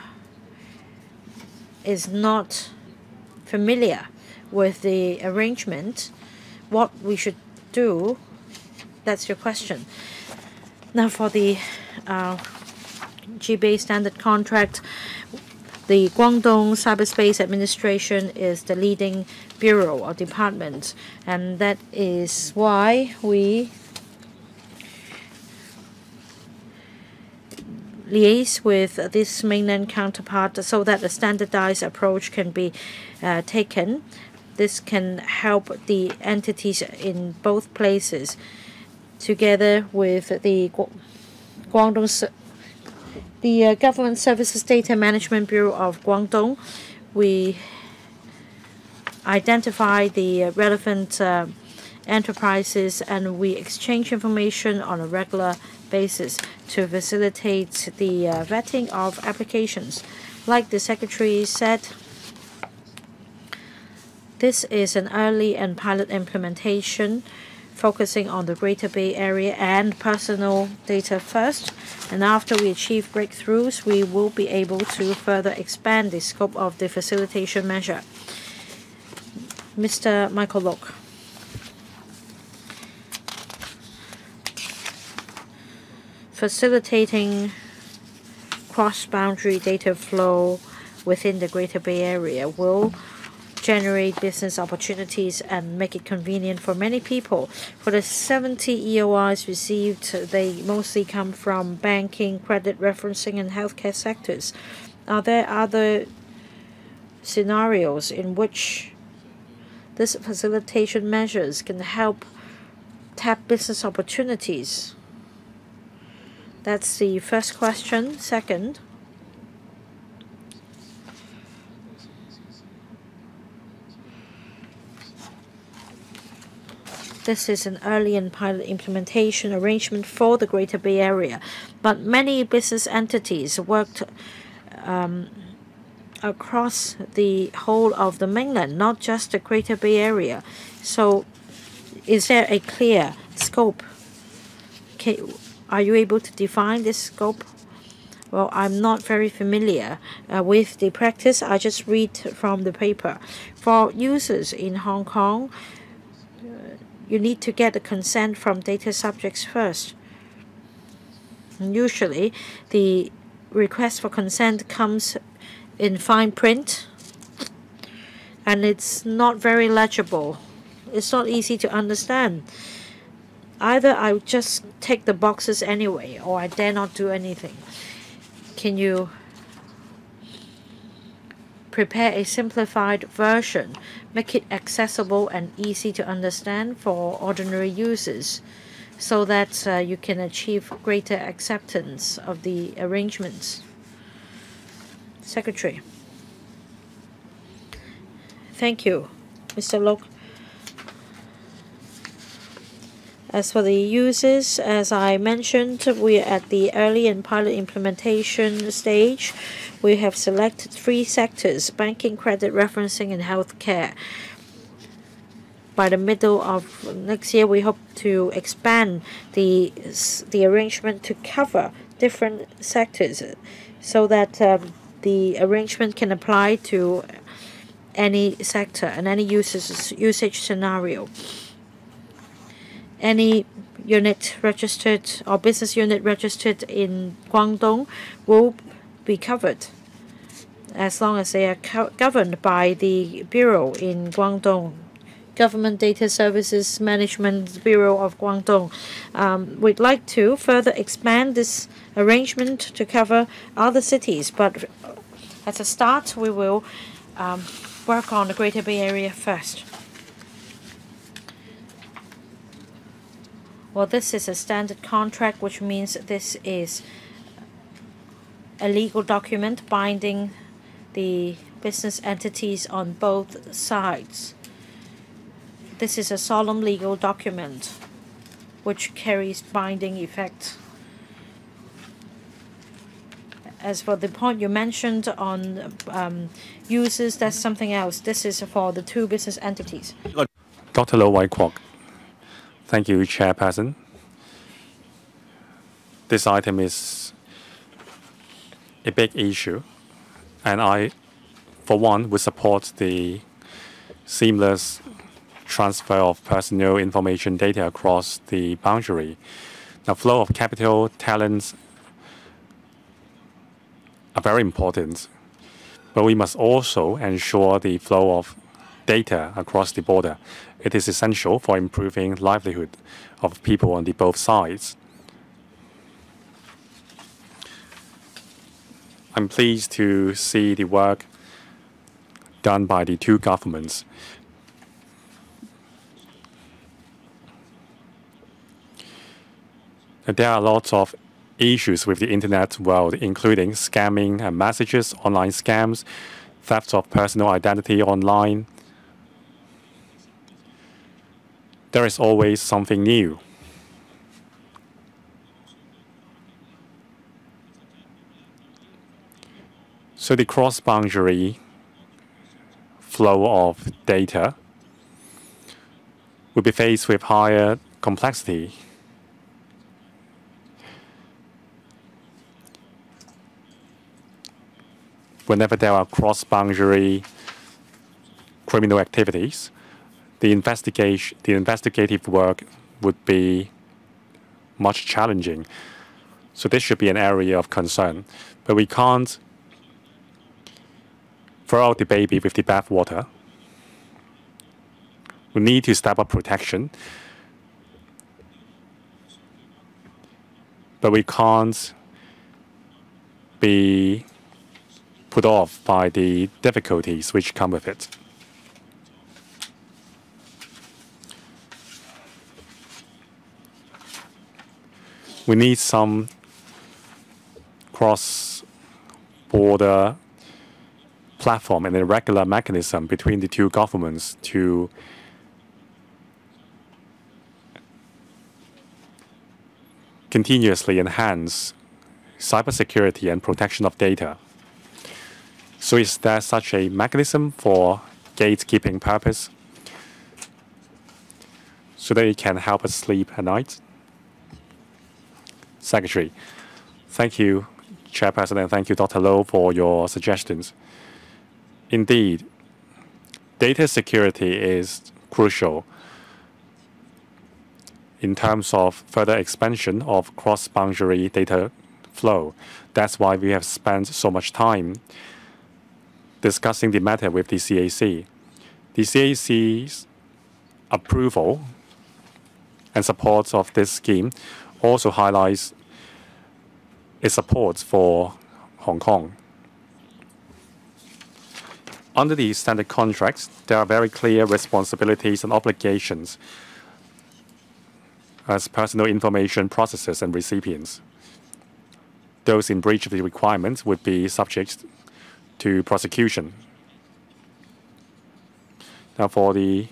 is not familiar with the arrangement, what we should do, that's your question. Now, for the uh, G B A standard contract, the Guangdong Cyberspace Administration is the leading bureau or department, and that is why we liaise with this mainland counterpart so that a standardized approach can be uh, taken. This can help the entities in both places. Together with the Guangdong, the uh, Government Services Data Management Bureau of Guangdong, we identify the relevant uh, enterprises and we exchange information on a regular basis to facilitate the uh, vetting of applications. Like the Secretary said, this is an early and pilot implementation focusing on the Greater Bay Area and personal data first. And after we achieve breakthroughs, we will be able to further expand the scope of the facilitation measure. Mister Michael Lok. Facilitating cross-boundary data flow within the Greater Bay Area will generate business opportunities and make it convenient for many people. For the seventy E O Is received, they mostly come from banking, credit referencing, and healthcare sectors. Are there other scenarios in which this facilitation measures can help tap business opportunities? That's the first question. Second, this is an early and pilot implementation arrangement for the Greater Bay Area, but many business entities worked um, across the whole of the mainland, not just the Greater Bay Area. So is there a clear scope? Can, Are you able to define this scope? Well, I'm not very familiar uh, with the practice. I just read from the paper. For users in Hong Kong, uh, you need to get the consent from data subjects first. And usually, the request for consent comes in fine print, and it's not very legible. It's not easy to understand. Either I just take the boxes anyway, or I dare not do anything. Can you prepare a simplified version, make it accessible and easy to understand for ordinary users so that uh, you can achieve greater acceptance of the arrangements? Secretary. Thank you, Mister Lok. As for the users, as I mentioned, we are at the early and pilot implementation stage. We have selected three sectors: banking, credit referencing, and healthcare. By the middle of next year, we hope to expand the, the arrangement to cover different sectors so that um, the arrangement can apply to any sector and any usage, usage scenario. Any unit registered or business unit registered in Guangdong will be covered as long as they are governed by the bureau in Guangdong, Government Data Services Management Bureau of Guangdong. Um, we'd like to further expand this arrangement to cover other cities, but as a start, we will um, work on the Greater Bay Area first. Well, this is a standard contract, which means this is a legal document binding the business entities on both sides. This is a solemn legal document which carries binding effect. As for the point you mentioned on um, users, that's something else. This is for the two business entities. Doctor Lo Wai Kwok. Thank you, Chairperson. This item is a big issue, and I, for one, would support the seamless transfer of personal information data across the boundary. The flow of capital, talents are very important, but we must also ensure the flow of data across the border. It is essential for improving livelihood of people on the both sides. I'm pleased to see the work done by the two governments. There are lots of issues with the internet world, including scamming and messages, online scams, theft of personal identity online. There is always something new. So the cross-boundary flow of data will be faced with higher complexity. Whenever there are cross-boundary criminal activities, the investigation, the investigative work would be much challenging. So this should be an area of concern. But we can't throw out the baby with the bathwater. We need to step up protection. But we can't be put off by the difficulties which come with it. We need some cross-border platform and a regular mechanism between the two governments to continuously enhance cybersecurity and protection of data. So is there such a mechanism for gatekeeping purpose so that it can help us sleep at night? Secretary, thank you, Chairperson, and thank you, Doctor Low, for your suggestions. Indeed, data security is crucial in terms of further expansion of cross-boundary data flow. That's why we have spent so much time discussing the matter with the C A C. The C A C's approval and support of this scheme also highlights its support for Hong Kong. Under the standard contracts, there are very clear responsibilities and obligations as personal information processors and recipients. Those in breach of the requirements would be subject to prosecution. Now, for the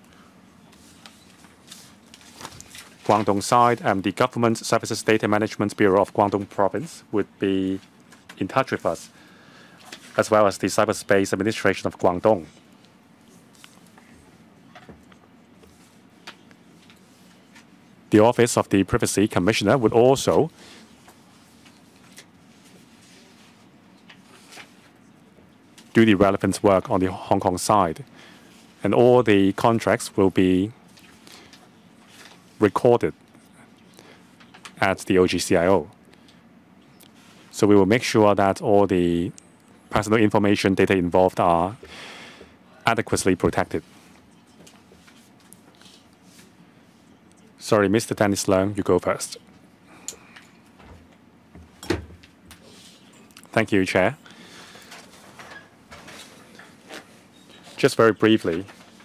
Guangdong side, um, the Government Services Data Management Bureau of Guangdong Province would be in touch with us, as well as the Cyberspace Administration of Guangdong. The Office of the Privacy Commissioner would also do the relevant work on the Hong Kong side, and all the contracts will be recorded at the O G C I O. So we will make sure that all the personal information data involved are adequately protected. Sorry, Mister Dennis Leung, you go first. Thank you, Chair. Just very briefly,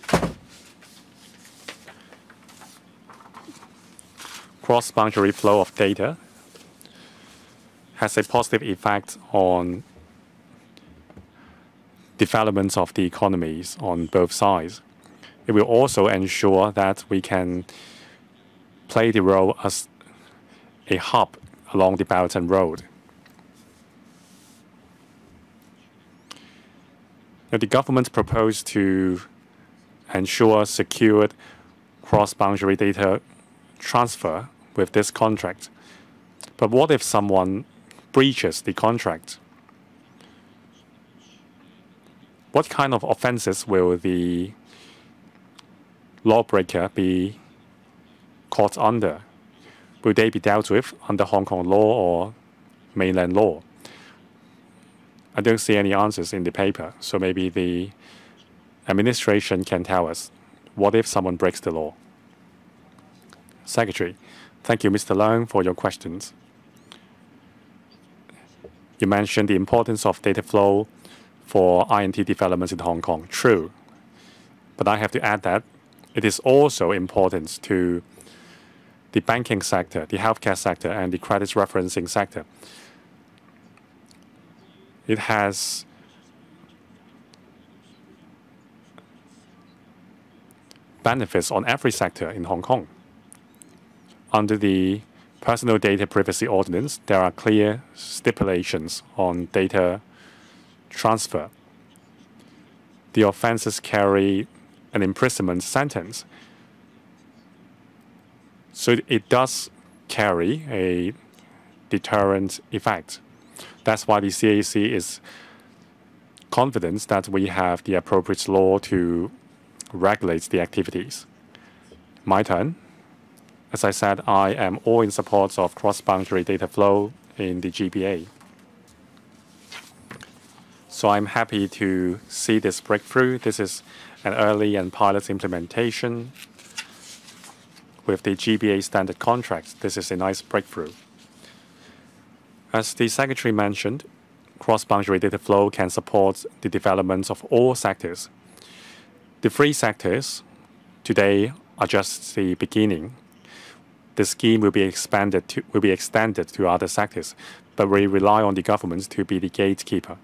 cross-boundary flow of data has a positive effect on development of the economies on both sides. It will also ensure that we can play the role as a hub along the Belt and Road. Now, the government proposed to ensure secured cross-boundary data transfer with this contract. But what if someone breaches the contract? What kind of offenses will the lawbreaker be caught under? Will they be dealt with under Hong Kong law or mainland law? I don't see any answers in the paper, so maybe the administration can tell us. What if someone breaks the law? Secretary, thank you, Mister Leung, for your questions. You mentioned the importance of data flow for I N T developments in Hong Kong. True. But I have to add that it is also important to the banking sector, the healthcare sector, and the credit referencing sector. It has benefits on every sector in Hong Kong. Under the Personal Data Privacy Ordinance, there are clear stipulations on data transfer. The offenses carry an imprisonment sentence. So it does carry a deterrent effect. That's why the C A C is confident that we have the appropriate law to regulate the activities. My turn. As I said, I am all in support of cross-boundary data flow in the G B A. So I'm happy to see this breakthrough. This is an early and pilot implementation with the G B A standard contracts. This is a nice breakthrough. As the Secretary mentioned, cross-boundary data flow can support the development of all sectors. The three sectors today are just the beginning. The scheme will be expanded to, will be extended to other sectors, but we rely on the government to be the gatekeeper.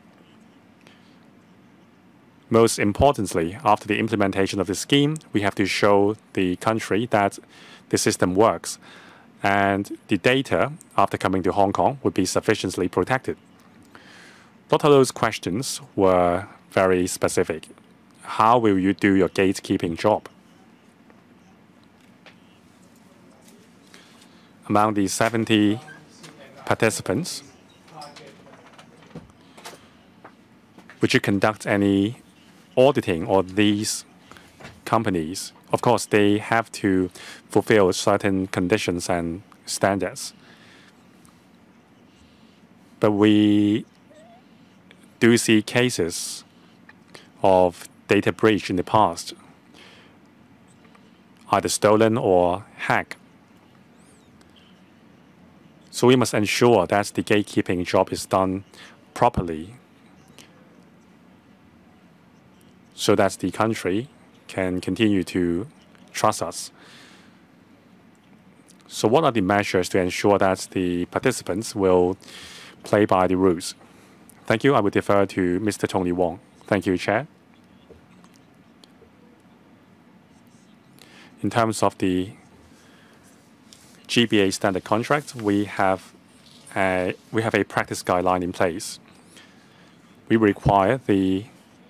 Most importantly, after the implementation of the scheme, we have to show the country that the system works, and the data, after coming to Hong Kong, would be sufficiently protected. Doctor Lou's questions were very specific. How will you do your gatekeeping job? Among the seventy participants, would you conduct any auditing of these companies? Of course, they have to fulfill certain conditions and standards. But we do see cases of data breach in the past, either stolen or hacked. So we must ensure that the gatekeeping job is done properly so that the country can continue to trust us. So what are the measures to ensure that the participants will play by the rules? Thank you. I will defer to Mister Tony Wong. Thank you, Chair. In terms of the G B A standard contract, we have a, we have a practice guideline in place. We require the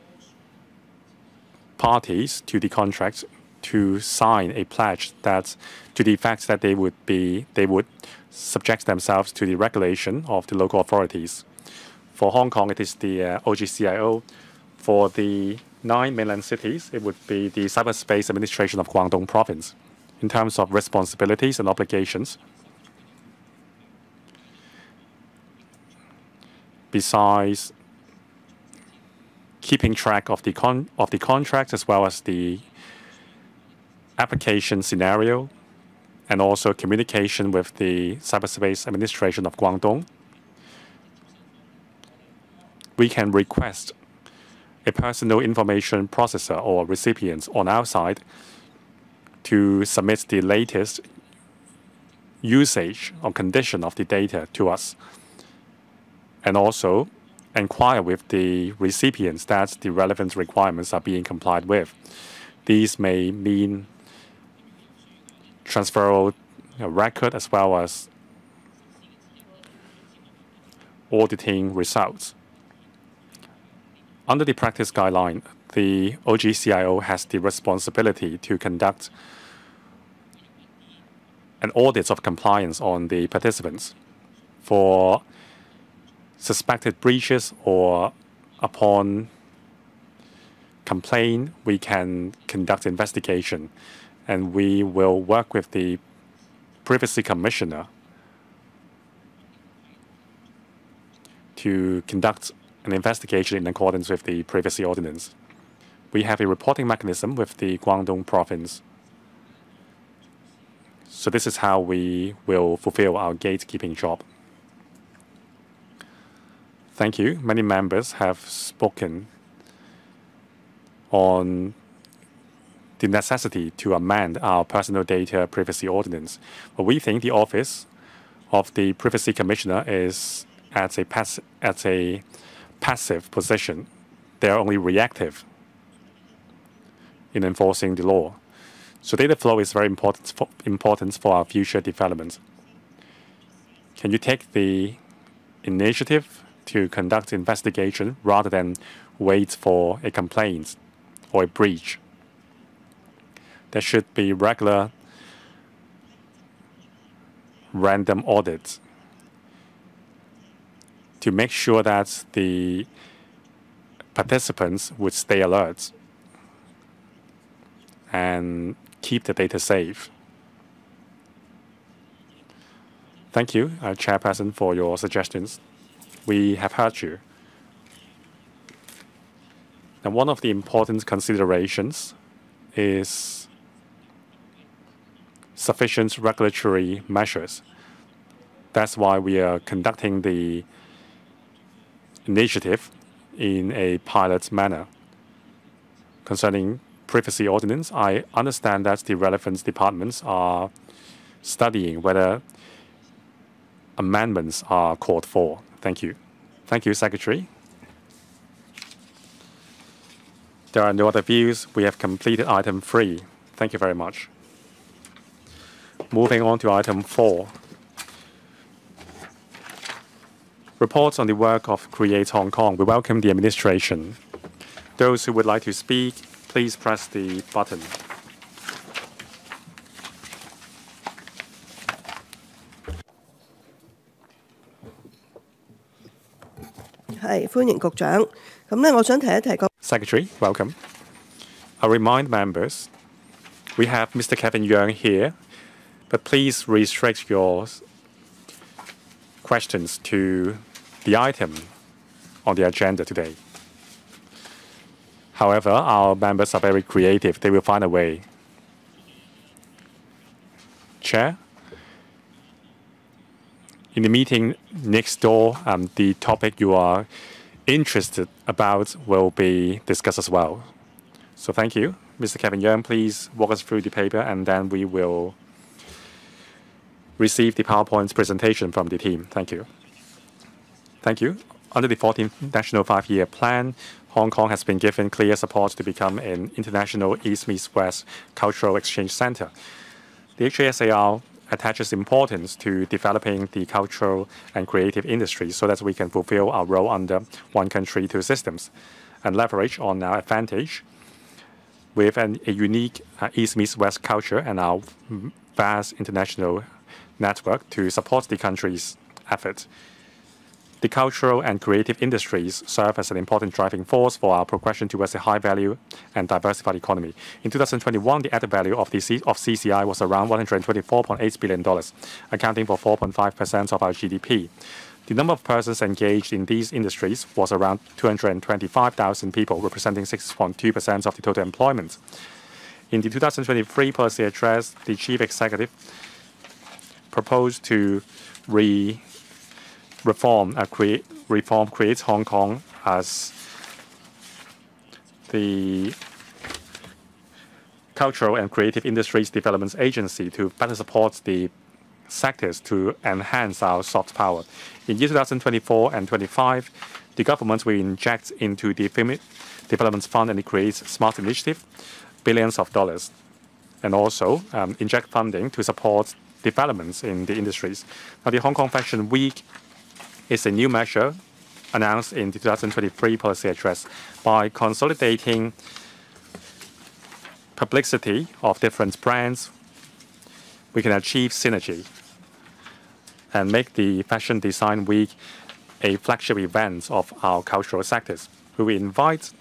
parties to the contract to sign a pledge that, to the effect that they would be they would subject themselves to the regulation of the local authorities. For Hong Kong, it is the uh, O G C I O. For the nine mainland cities, it would be the Cyberspace Administration of Guangdong Province. In terms of responsibilities and obligations, besides keeping track of the con of the contract as well as the application scenario, and also communication with the Cyberspace Administration of Guangdong, we can request a personal information processor or recipient on our side to submit the latest usage or condition of the data to us, and also inquire with the recipients that the relevant requirements are being complied with. These may mean transferable you know, record as well as auditing results. Under the practice guideline, the O G C I O has the responsibility to conduct an audit of compliance on the participants. For suspected breaches or upon complaint, we can conduct investigation, and we will work with the Privacy Commissioner to conduct an investigation in accordance with the Privacy Ordinance. We have a reporting mechanism with the Guangdong Province. So this is how we will fulfill our gatekeeping job. Thank you. Many members have spoken on the necessity to amend our personal data privacy ordinance. But we think the office of the Privacy Commissioner is at a, pass at a passive position. They are only reactive in enforcing the law. So data flow is very important for, important for our future development. Can you take the initiative to conduct investigation rather than wait for a complaint or a breach? There should be regular random audits to make sure that the participants would stay alert and keep the data safe. Thank you, uh, Chairperson, for your suggestions. We have heard you. And one of the important considerations is sufficient regulatory measures. That's why we are conducting the initiative in a pilot manner. Concerning privacy ordinance, I understand that the relevant departments are studying whether amendments are called for. Thank you. Thank you, Secretary. There are no other views. We have completed item three. Thank you very much. Moving on to item four. Reports on the work of Create Hong Kong. We welcome the administration. Those who would like to speak, please press the button. Secretary, welcome. I remind members, we have Mister Kevin Yeung here, but please restrict your questions to the item on the agenda today. However, our members are very creative. They will find a way. Chair, in the meeting next door, um, the topic you are interested about will be discussed as well. So thank you. Mister Kevin Yeung, please walk us through the paper, and then we will receive the PowerPoint presentation from the team. Thank you. Thank you. Under the fourteenth National Five-Year Plan, Hong Kong has been given clear support to become an international East-Meets-West cultural exchange center. The H A S A R attaches importance to developing the cultural and creative industries so that we can fulfill our role under one country, two systems, and leverage on our advantage with an, a unique uh, East-Meets-West culture and our vast international network to support the country's effort. The cultural and creative industries serve as an important driving force for our progression towards a high-value and diversified economy. In two thousand twenty-one, the added value of, the C of C C I was around one hundred twenty-four point eight billion dollars, accounting for four point five percent of our G D P. The number of persons engaged in these industries was around two hundred twenty-five thousand people, representing six point two percent of the total employment. In the two thousand twenty-three policy address, the Chief Executive proposed to re reform uh, create reform creates Hong Kong as the cultural and creative industries development agency to better support the sectors to enhance our soft power. In year two thousand twenty-four and twenty-five, the government will inject into the Film Development Fund and it creates Smart Initiative billions of dollars, and also um, inject funding to support developments in the industries. Now, the Hong Kong Fashion Week is a new measure announced in the two thousand twenty-three policy address. By consolidating publicity of different brands, we can achieve synergy and make the Fashion Design Week a flagship event of our cultural sectors. We will invite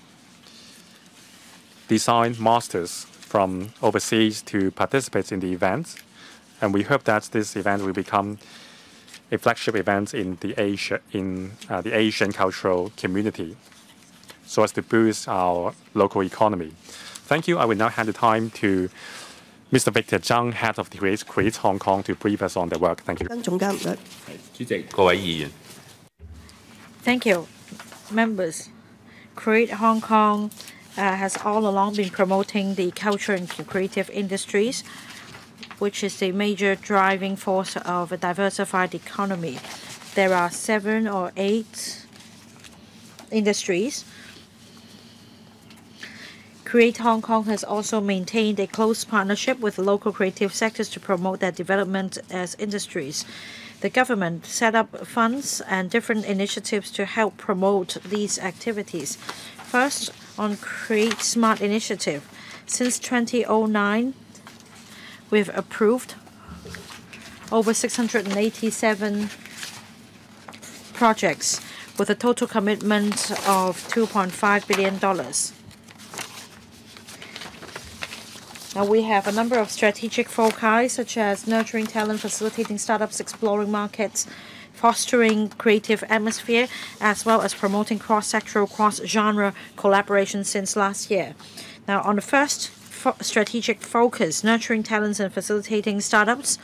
design masters from overseas to participate in the event, and we hope that this event will become a flagship event in the Asia in uh, the Asian cultural community, so as to boost our local economy. Thank you. I will now hand the time to Mister Victor Zhang, head of the Create, Create Hong Kong, to brief us on their work. Thank you. Thank you, members. Create Hong Kong uh, has all along been promoting the culture and creative industries, which is the major driving force of a diversified economy. There are seven or eight industries. Create Hong Kong has also maintained a close partnership with local creative sectors to promote their development as industries. The government set up funds and different initiatives to help promote these activities. First, on Create Smart initiative. Since two thousand nine, we've approved over six hundred eighty-seven projects with a total commitment of two point five billion dollars. Now we have a number of strategic foci, such as nurturing talent, facilitating startups, exploring markets, fostering creative atmosphere, as well as promoting cross-sectoral, cross-genre collaboration since last year. Now, on the first fo strategic focus, nurturing talents and facilitating startups,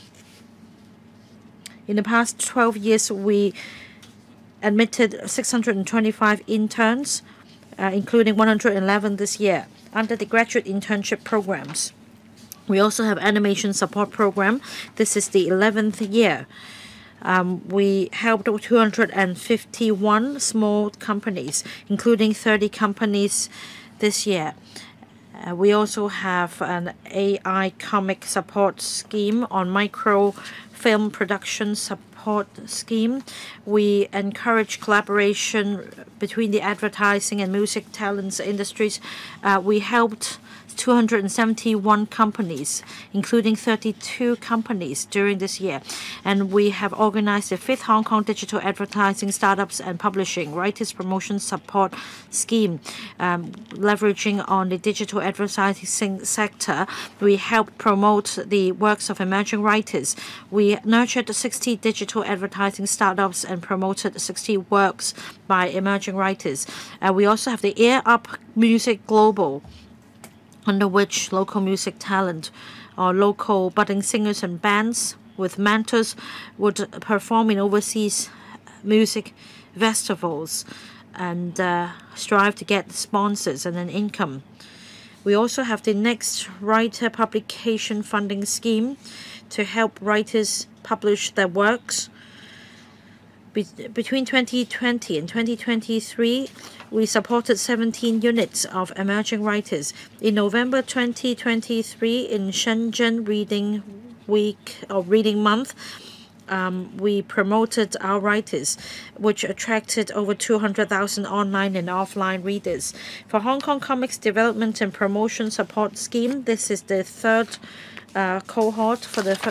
in the past twelve years, we admitted six hundred twenty-five interns, uh, including one hundred eleven this year, under the graduate internship programs. We also have animation support program. This is the eleventh year. Um, we helped two hundred fifty-one small companies, including thirty companies this year. Uh, we also have an A I comic support scheme on microfilm production support scheme. We encourage collaboration between the advertising and music talents industries. Uh, we helped two hundred seventy-one companies, including thirty-two companies during this year. And we have organized the fifth Hong Kong Digital Advertising Startups and Publishing Writers Promotion Support Scheme. Um, leveraging on the digital advertising sector, we helped promote the works of emerging writers. We nurtured sixty digital advertising startups and promoted sixty works by emerging writers. Uh, we also have the Ear Up Music Global, under which local music talent or local budding singers and bands with mentors would perform in overseas music festivals and uh, strive to get sponsors and an income. We also have the Next Writer Publication Funding Scheme to help writers publish their works. Be between twenty twenty and twenty twenty-three, we supported seventeen units of emerging writers. In November twenty twenty-three, in Shenzhen Reading Week or Reading Month, um, we promoted our writers, which attracted over two hundred thousand online and offline readers. For Hong Kong Comics Development and Promotion Support Scheme, this is the third uh, cohort. For the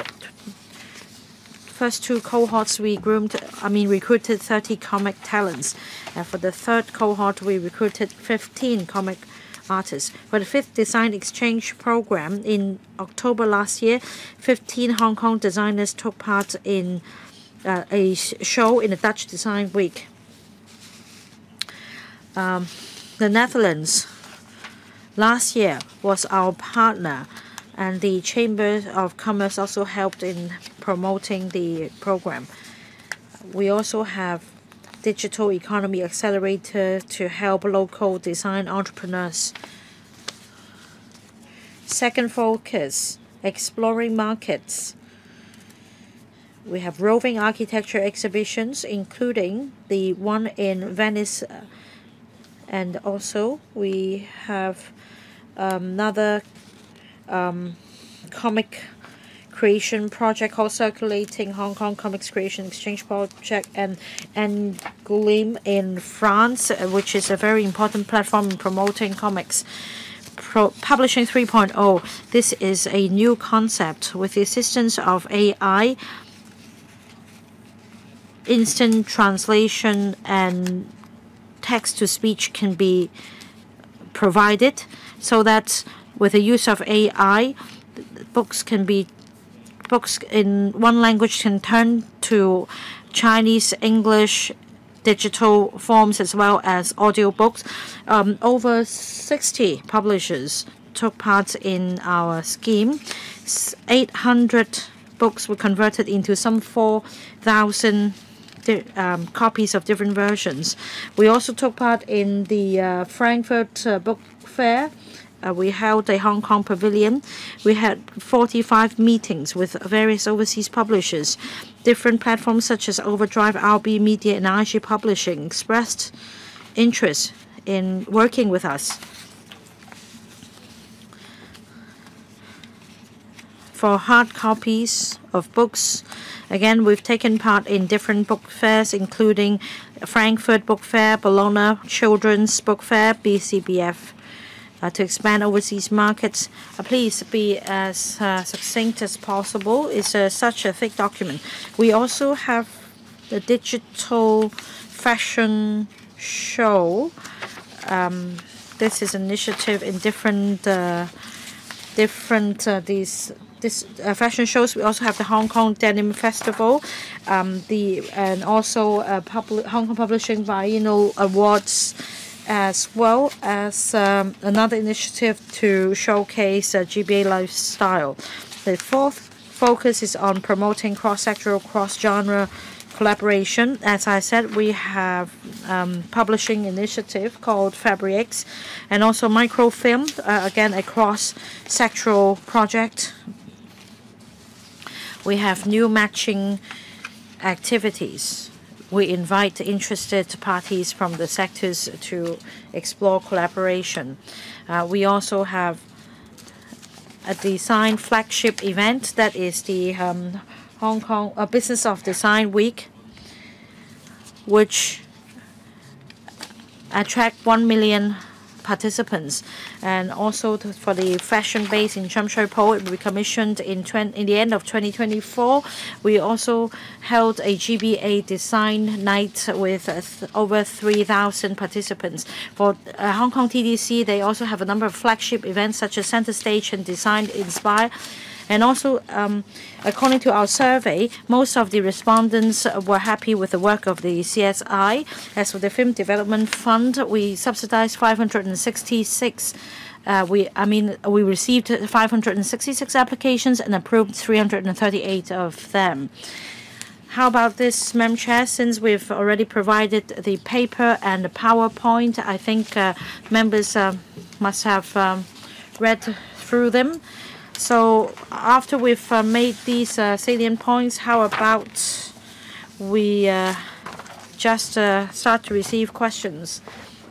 first two cohorts, we groomed, I mean, recruited thirty comic talents. And for the third cohort, we recruited fifteen comic artists. For the fifth design exchange program, in October last year, fifteen Hong Kong designers took part in uh, a show in the Dutch Design Week. Um, the Netherlands last year was our partner, and the Chamber of Commerce also helped in promoting the program. We also have Digital Economy Accelerator to help local design entrepreneurs. Second focus, exploring markets. We have roving architecture exhibitions, including the one in Venice, and also we have um, another um, comic creation project called Circulating Hong Kong Comics Creation Exchange Project, and Angoulême in France, which is a very important platform in promoting comics. Pro Publishing three point oh, this is a new concept. With the assistance of A I, instant translation and text-to-speech can be provided, so that with the use of A I, books can be Books in one language can turn to Chinese, English, digital forms, as well as audiobooks. Um, over sixty publishers took part in our scheme. eight hundred books were converted into some four thousand um, copies of different versions. We also took part in the uh, Frankfurt uh, Book Fair. Uh, we held a Hong Kong pavilion. We had forty-five meetings with various overseas publishers. Different platforms such as Overdrive, R B Media, and I G Publishing expressed interest in working with us. For hard copies of books, again, we've taken part in different book fairs, including Frankfurt Book Fair, Bologna Children's Book Fair, B C B F. Uh, to expand overseas markets, uh, please be as uh, succinct as possible. It's uh, such a thick document. We also have the digital fashion show. Um, this is an initiative in different uh, different uh, these this uh, fashion shows. We also have the Hong Kong Denim Festival, um, the and also uh, Pub- Hong Kong Publishing Biennial Awards, as well as um, another initiative to showcase uh, G B A lifestyle. The fourth focus is on promoting cross-sectoral, cross-genre collaboration. As I said, we have um, publishing initiative called Fabrics, and also microfilm, uh, again a cross-sectoral project. We have new matching activities. We invite interested parties from the sectors to explore collaboration. Uh, we also have a design flagship event, that is the um, Hong Kong uh, Business of Design Week, which attract one million participants. And also to, for the fashion base in Sham Shui Po, it will be commissioned in, in the end of twenty twenty-four. We also held a G B A design night with uh, th over three thousand participants. For uh, Hong Kong T D C, they also have a number of flagship events such as Center Stage and Design Inspire. And also, um, according to our survey, most of the respondents were happy with the work of the C S I. As for the Film Development Fund, we subsidized five hundred sixty-six. Uh, we, I mean, we received five hundred sixty-six applications and approved three hundred thirty-eight of them. How about this, Madam Chair? Since we've already provided the paper and the PowerPoint, I think uh, members uh, must have um, read through them. So after we've uh, made these uh, salient points, how about we uh, just uh, start to receive questions?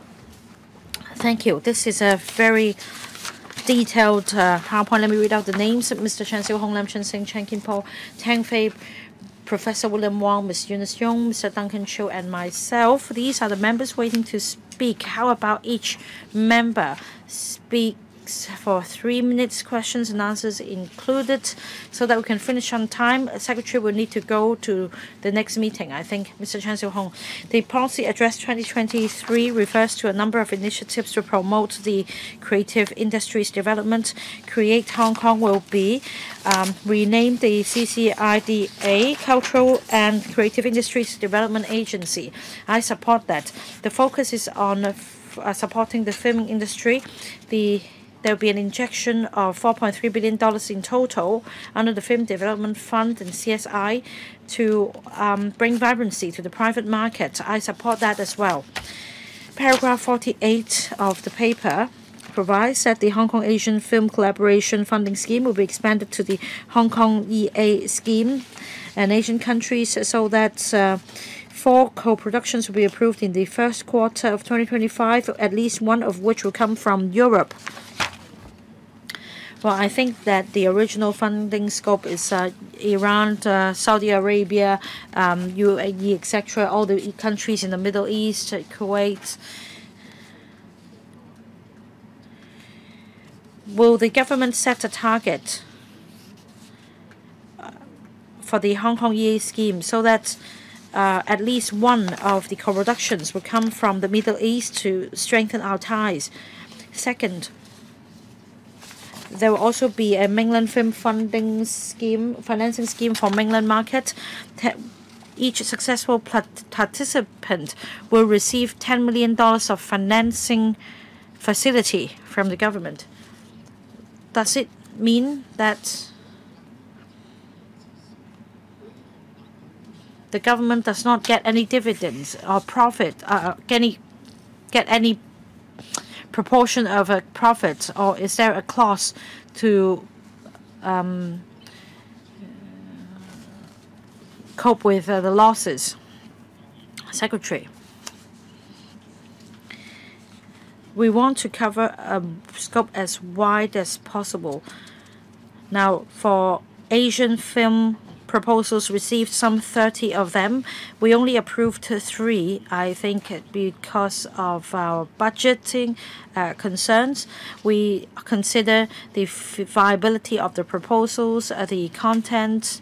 Thank you. This is a very detailed uh, PowerPoint. Let me read out the names: Mister Chen Xiu-Hong, Lam Chen-Sing, Chen Kin-po, Tang Fei, Professor William Wong, Miz Eunice Yong, Mister Duncan Chiu, and myself. These are the members waiting to speak. How about each member speak for three minutes, questions and answers included, so that we can finish on time? Secretary will need to go to the next meeting, I think. Mister Chen Xiu-Hong, the Policy Address twenty twenty-three refers to a number of initiatives to promote the creative industries development. Create Hong Kong will be um, renamed the C C I D A, Cultural and Creative Industries Development Agency. I support that. The focus is on uh, uh, supporting the film industry. The There will be an injection of four point three billion dollars in total under the Film Development Fund and C S I to um, bring vibrancy to the private market. I support that as well. Paragraph forty-eight of the paper provides that the Hong Kong Asian Film Collaboration Funding Scheme will be expanded to the Hong Kong E A scheme and Asian countries, so that uh, four co-productions will be approved in the first quarter of twenty twenty-five, at least one of which will come from Europe. Well, I think that the original funding scope is uh, Iran, uh, Saudi Arabia, um, U A E, et cetera, all the countries in the Middle East, Kuwait. Will the government set a target for the Hong Kong E A scheme so that uh, at least one of the co-productions will come from the Middle East to strengthen our ties? Second, there will also be a mainland film funding scheme, financing scheme for mainland market. Each successful participant will receive ten million dollars of financing facility from the government. Does it mean that the government does not get any dividends or profit, uh, any, get any proportion of a profit, or is there a clause to um, cope with uh, the losses? Secretary. We want to cover a scope as wide as possible. Now, for Asian film proposals received some thirty of them. We only approved three, I think, because of our budgeting uh, concerns. We consider the viability of the proposals, uh, the content.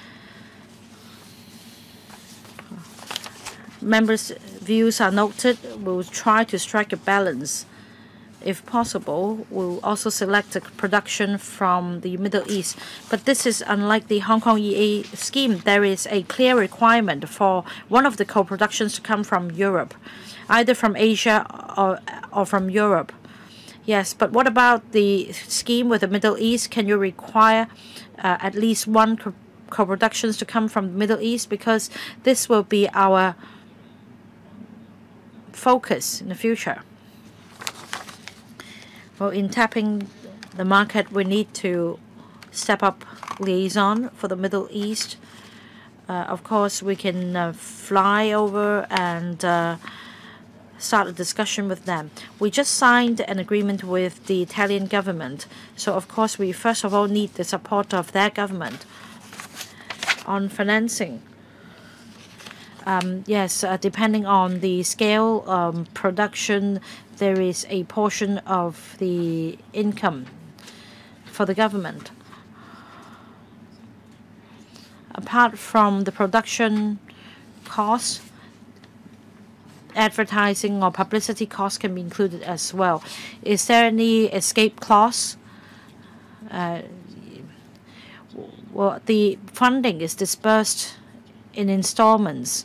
Members' views are noted. We'll try to strike a balance. If possible, we'll also select a production from the Middle East. But this is unlike the Hong Kong E A scheme. There is a clear requirement for one of the co-productions to come from Europe, either from Asia or, or from Europe. Yes, but what about the scheme with the Middle East? Can you require uh, at least one co- co-productions to come from the Middle East? Because this will be our focus in the future. Well, in tapping the market, we need to step up liaison for the Middle East. Uh, of course, we can uh, fly over and uh, start a discussion with them. We just signed an agreement with the Italian government. So, of course, we first of all need the support of their government on financing. Um, yes, uh, depending on the scale, um, production, there is a portion of the income for the government. Apart from the production costs, advertising or publicity costs can be included as well. Is there any escape clause? Uh, well, the funding is disbursed in installments.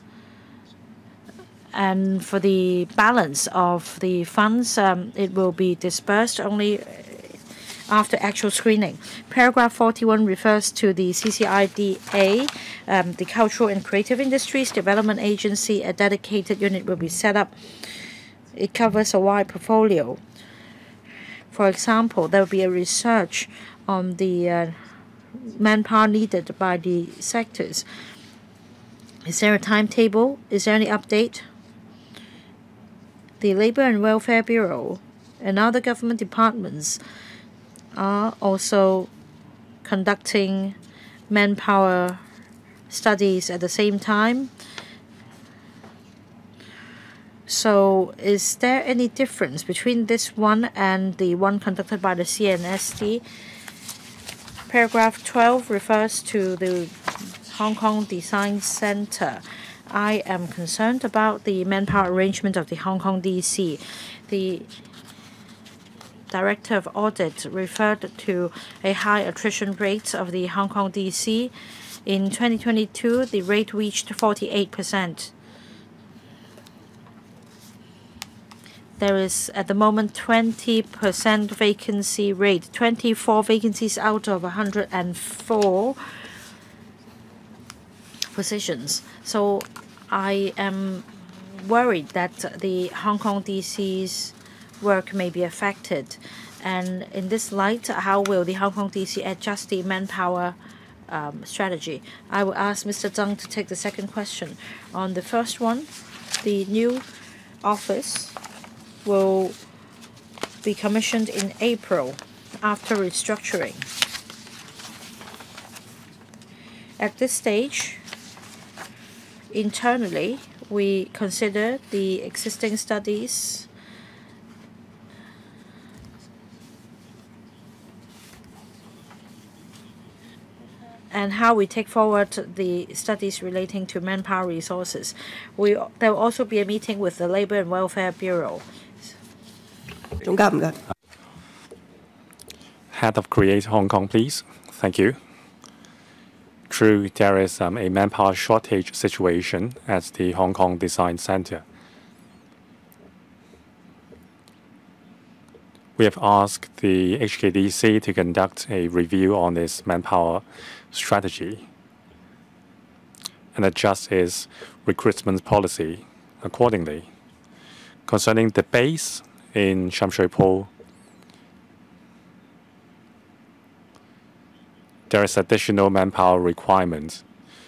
And for the balance of the funds, um, it will be disbursed only after actual screening. Paragraph forty-one refers to the C C I D A, um, the Cultural and Creative Industries Development Agency. A dedicated unit will be set up. It covers a wide portfolio. For example, there will be a research on the uh, manpower needed by the sectors. Is there a timetable? Is there any update? The Labor and Welfare Bureau and other government departments are also conducting manpower studies at the same time. So is there any difference between this one and the one conducted by the C N S T? Paragraph twelve refers to the Hong Kong Design Center. I am concerned about the manpower arrangement of the Hong Kong D C. The Director of Audit referred to a high attrition rate of the Hong Kong D C. In twenty twenty-two, the rate reached forty-eight percent. There is, at the moment, twenty percent vacancy rate, twenty-four vacancies out of one hundred four positions. So I am worried that the Hong Kong D C's work may be affected. And in this light, how will the Hong Kong D C adjust the manpower um, strategy? I will ask Mister Zhang to take the second question. On the first one, the new office will be commissioned in April after restructuring. At this stage, internally, we consider the existing studies and how we take forward the studies relating to manpower resources. We, there will also be a meeting with the Labor and Welfare Bureau. Head of Create Hong Kong, please. Thank you. True, there is um, a manpower shortage situation at the Hong Kong Design Center. We have asked the H K D C to conduct a review on its manpower strategy. and adjust its recruitment policy accordingly. Concerning the base in Sham Shui Po, there is additional manpower requirement.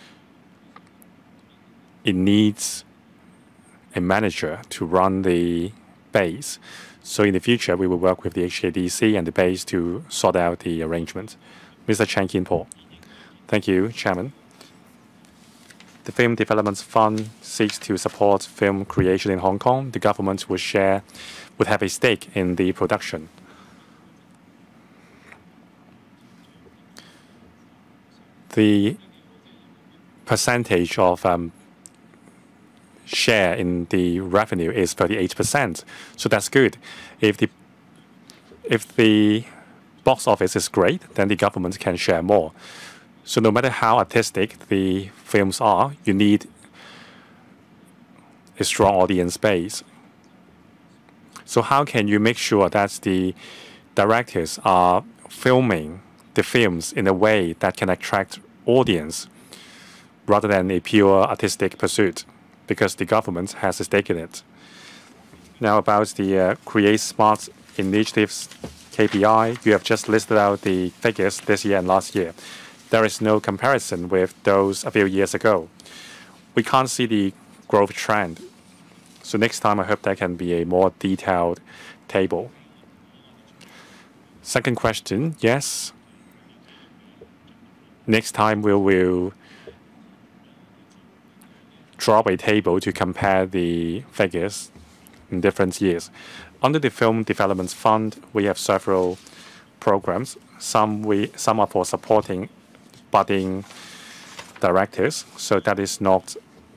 It needs a manager to run the base. So in the future, we will work with the H K D C and the base to sort out the arrangement. Mister Chan Kin-po. Thank you, Chairman. The Film Development Fund seeks to support film creation in Hong Kong. The government would share, would have a stake in the production. The percentage of um, share in the revenue is thirty-eight percent, so that's good. If the if the box office is great, then the government can share more. So no matter how artistic the films are, you need a strong audience base. So how can you make sure that the directors are filming the films in a way that can attract audience rather than a pure artistic pursuit? Because the government has a stake in it. Now about the uh, Create Smart initiatives K P I, you have just listed out the figures this year and last year. There is no comparison with those a few years ago. We can't see the growth trend. So next time I hope there can be a more detailed table. Second question, yes. Next time we will draw a table to compare the figures in different years. Under the Film Development Fund, we have several programs. Some, we, some are for supporting budding directors, so that is not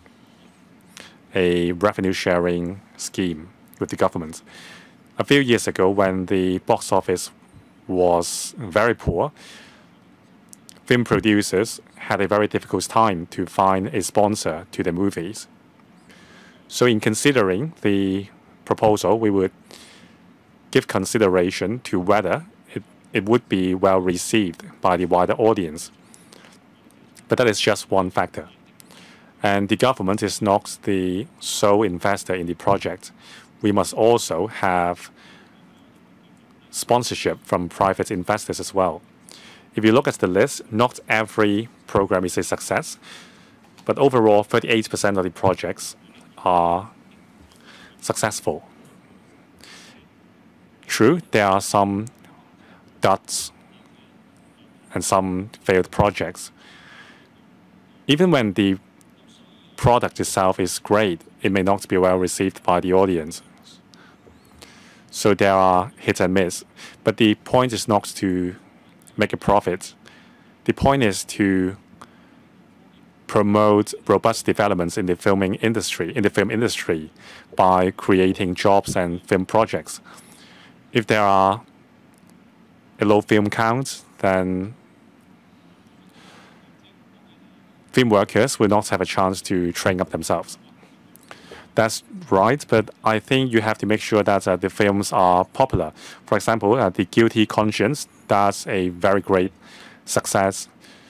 a revenue sharing scheme with the government. A few years ago, when the box office was very poor, film producers had a very difficult time to find a sponsor to the movies. So in considering the proposal, we would give consideration to whether it, it would be well received by the wider audience. But that is just one factor. And the government is not the sole investor in the project. We must also have sponsorship from private investors as well. If you look at the list, not every program is a success, but overall, thirty-eight percent of the projects are successful. True, there are some duds and some failed projects. Even when the product itself is great, it may not be well received by the audience. So there are hit and miss. But the point is not to make a profit. The point is to promote robust developments in the filming industry, in the film industry, by creating jobs and film projects. If there are a low film count, then film workers will not have a chance to train up themselves. That's right, but I think you have to make sure that uh, the films are popular. For example, uh, The Guilty Conscience, that's a very great success.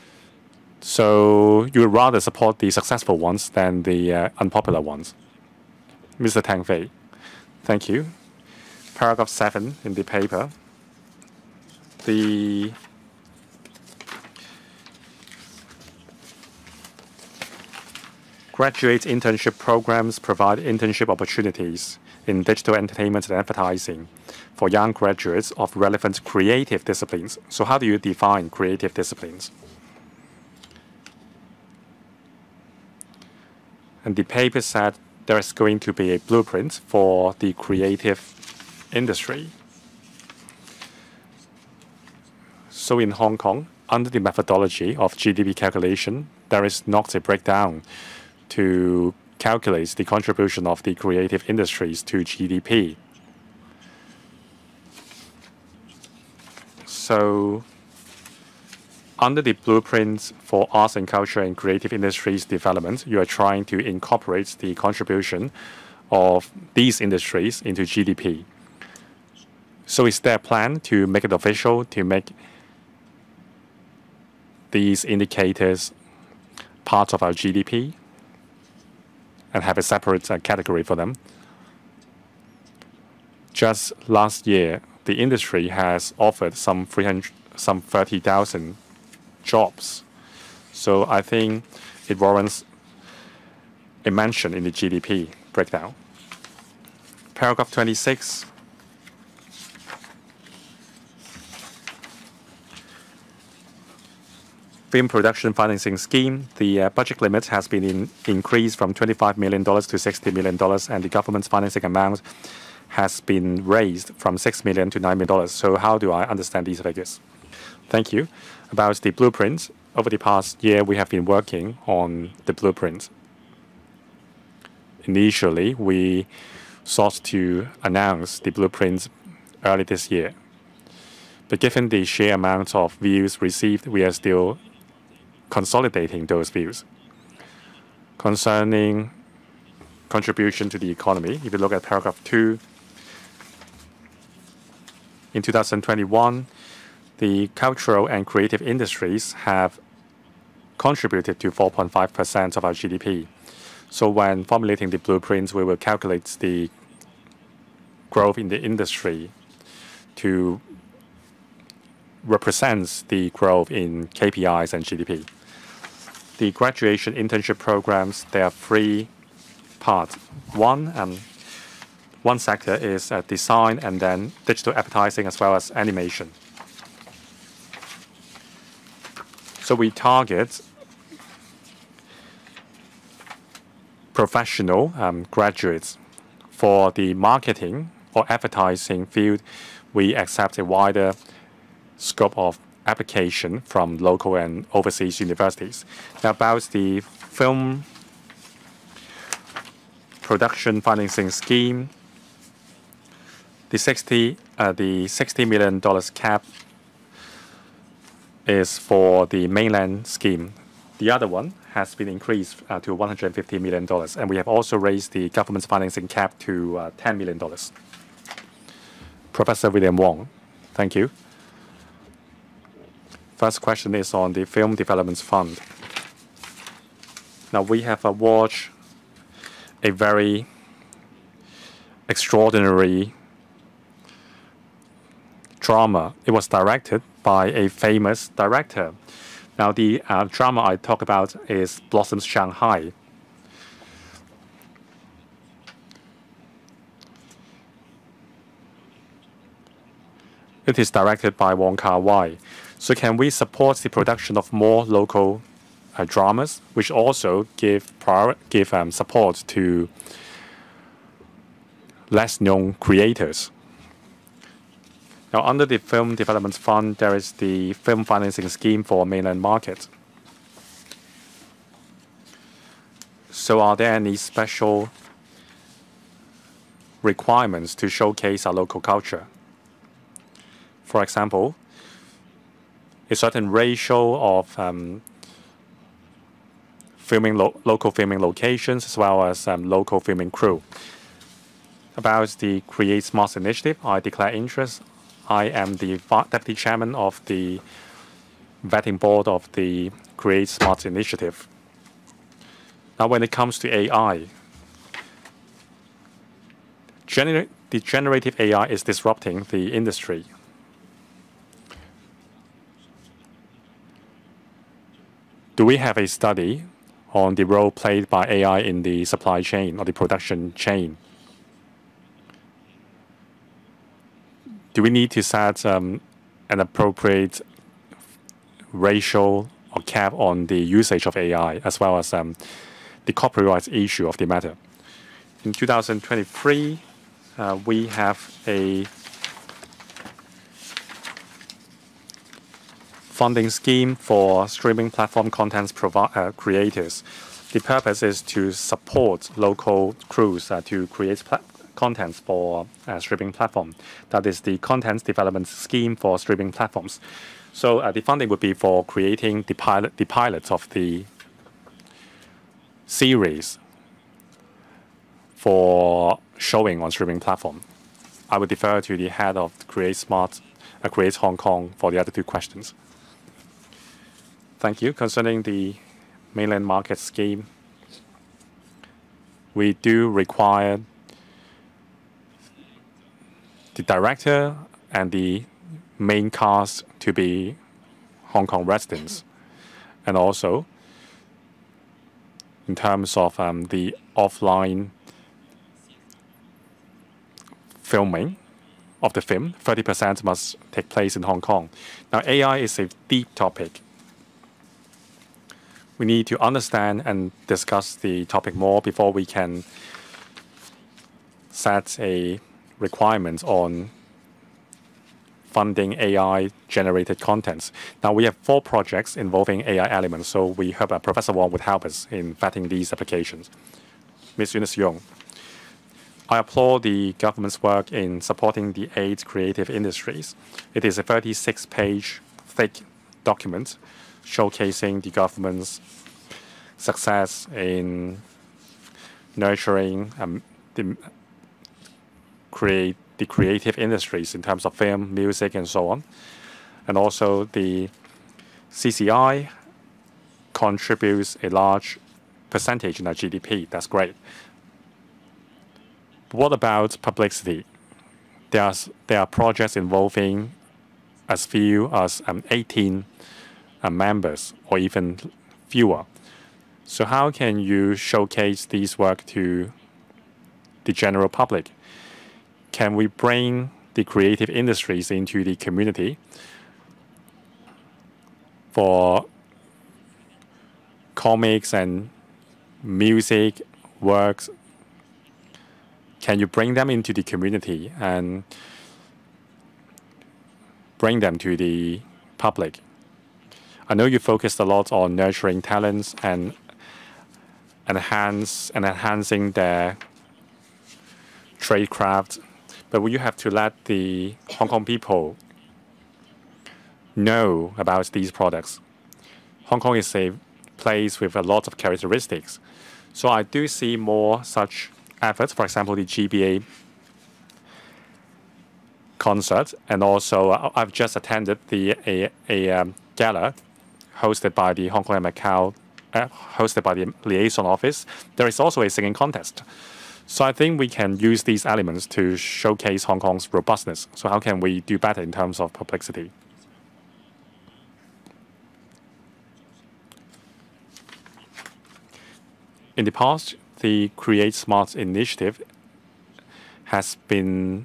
So you would rather support the successful ones than the uh, unpopular ones. Mister Tang Fei, thank you. Paragraph seven in the paper. The graduate internship programs provide internship opportunities in digital entertainment and advertising for young graduates of relevant creative disciplines. So how do you define creative disciplines? And the paper said there is going to be a blueprint for the creative industry. So in Hong Kong, under the methodology of G D P calculation, there is not a breakdown to calculate the contribution of the creative industries to G D P. So under the blueprints for arts and culture and creative industries development, you are trying to incorporate the contribution of these industries into G D P. So is there a plan to make it official, to make these indicators part of our G D P and have a separate uh, category for them. Just last year, the industry has offered some three hundred, some thirty thousand jobs. So I think it warrants a mention in the G D P breakdown. Paragraph twenty-six. Film production financing scheme. The uh, budget limit has been in, increased from twenty-five million dollars to sixty million dollars, and the government's financing amount has been raised from six million dollars to nine million dollars. So how do I understand these figures? Thank you. About the blueprint, over the past year, we have been working on the blueprint. Initially, we sought to announce the blueprint early this year. But given the sheer amount of views received, we are still consolidating those views. Concerning contribution to the economy, if you look at paragraph two, in two thousand twenty-one, the cultural and creative industries have contributed to four point five percent of our G D P. So when formulating the blueprints, we will calculate the growth in the industry to represent the growth in K P Is and G D P. The graduation internship programs, there are three parts. One, um, one sector is uh, design and then digital advertising as well as animation. So we target professional um, graduates. For the marketing or advertising field, we accept a wider scope of application from local and overseas universities. Now about the film production financing scheme, the sixty, uh, the sixty million dollars cap is for the mainland scheme. The other one has been increased uh, to one hundred fifty million dollars, and we have also raised the government's financing cap to uh, ten million dollars. Professor William Wong, thank you. First question is on the Film Development Fund. Now we have uh, watched a very extraordinary drama. It was directed by a famous director. Now the uh, drama I talk about is Blossoms Shanghai. It is directed by Wong Kar-wai. So can we support the production of more local uh, dramas, which also give prior, give um, support to less known creators? Now, under the Film Development Fund, there is the film financing scheme for mainland market. So are there any special requirements to showcase our local culture? For example, a certain ratio of um, filming lo local filming locations as well as um, local filming crew. About the Create Smart initiative, I declare interest. I am the deputy chairman of the vetting board of the Create Smart initiative. Now, when it comes to A I, gener the generative A I is disrupting the industry. Do we have a study on the role played by A I in the supply chain or the production chain? Do we need to set um, an appropriate ratio or cap on the usage of A I, as well as um, the copyright issue of the matter? In two thousand twenty-three, uh, we have a funding scheme for streaming platform content uh, creators. The purpose is to support local crews uh, to create content for uh, streaming platform. That is the content development scheme for streaming platforms. So uh, the funding would be for creating the pilot, the pilots of the series for showing on streaming platform. I would defer to the head of Create Smart, uh, Create Hong Kong for the other two questions. Thank you. Concerning the mainland market scheme, we do require the director and the main cast to be Hong Kong residents. And also, in terms of um, the offline filming of the film, thirty percent must take place in Hong Kong. Now, A I is a deep topic. We need to understand and discuss the topic more before we can set a requirement on funding A I-generated contents. Now, we have four projects involving A I elements, so we hope uh, Professor Wong would help us in vetting these applications. Miz Eunice Yong, I applaud the government's work in supporting the eight creative industries. It is a thirty-six page thick document showcasing the government's success in nurturing um, the, create, the creative industries in terms of film, music, and so on. And also the C C I contributes a large percentage in our G D P. That's great. What about publicity? There are, there are projects involving as few as um, eighteen uh, members or even fewer. So how can you showcase these work to the general public? Can we bring the creative industries into the community for comics and music works? Can you bring them into the community and bring them to the public? I know you focused a lot on nurturing talents and enhance and enhancing their trade craft, but you have to let the Hong Kong people know about these products. Hong Kong is a place with a lot of characteristics, so I do see more such efforts. For example, the G B A concert, and also uh, I've just attended the a, a um, gala hosted by the Hong Kong and Macau, uh, hosted by the liaison office. There is also a singing contest. So I think we can use these elements to showcase Hong Kong's robustness. So how can we do better in terms of publicity? In the past, the Create Smart initiative has been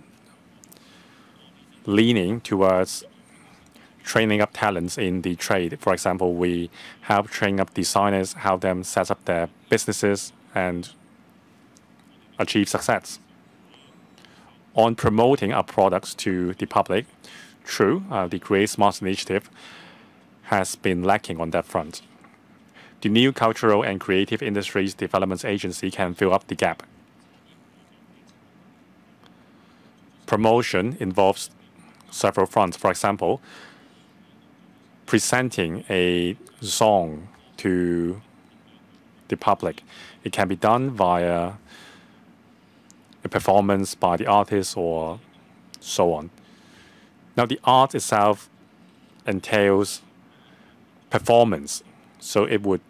leaning towards training up talents in the trade. For example, we help train up designers, help them set up their businesses and achieve success. On promoting our products to the public, true, uh, the Create Smart initiative has been lacking on that front. The new Cultural and Creative Industries Development Agency can fill up the gap. Promotion involves several fronts. For example, presenting a song to the public. It can be done via a performance by the artist or so on. Now, the art itself entails performance, so it would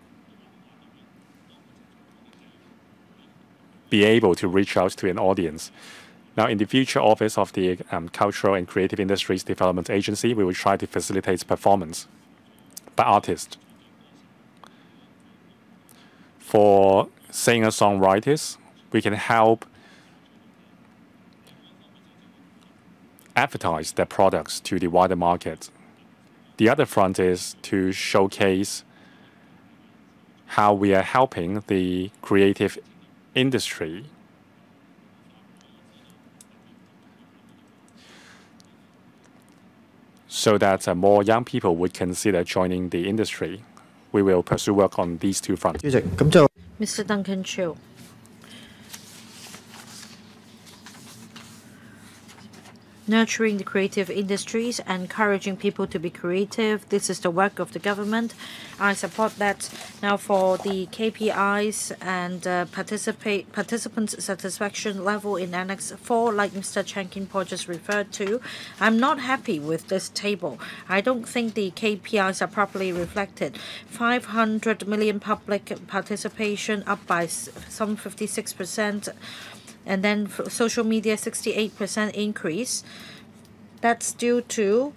be able to reach out to an audience. Now, in the future office of the um, Cultural and Creative Industries Development Agency, we will try to facilitate performance by artists. For singer-songwriters, we can help advertise their products to the wider market. The other front is to showcase how we are helping the creative industry so that uh, more young people would consider joining the industry. We will pursue work on these two fronts. Mister Duncan Chiu. nurturing the creative industries, encouraging people to be creative. This is the work of the government. I support that. Now for the K P Is and uh, participate participants' satisfaction level in Annex four, like Mister Chen Kin-po just referred to, I'm not happy with this table. I don't think the K P Is are properly reflected. five hundred million public participation, up by some fifty-six percent. And then for social media, sixty-eight percent increase. That's due to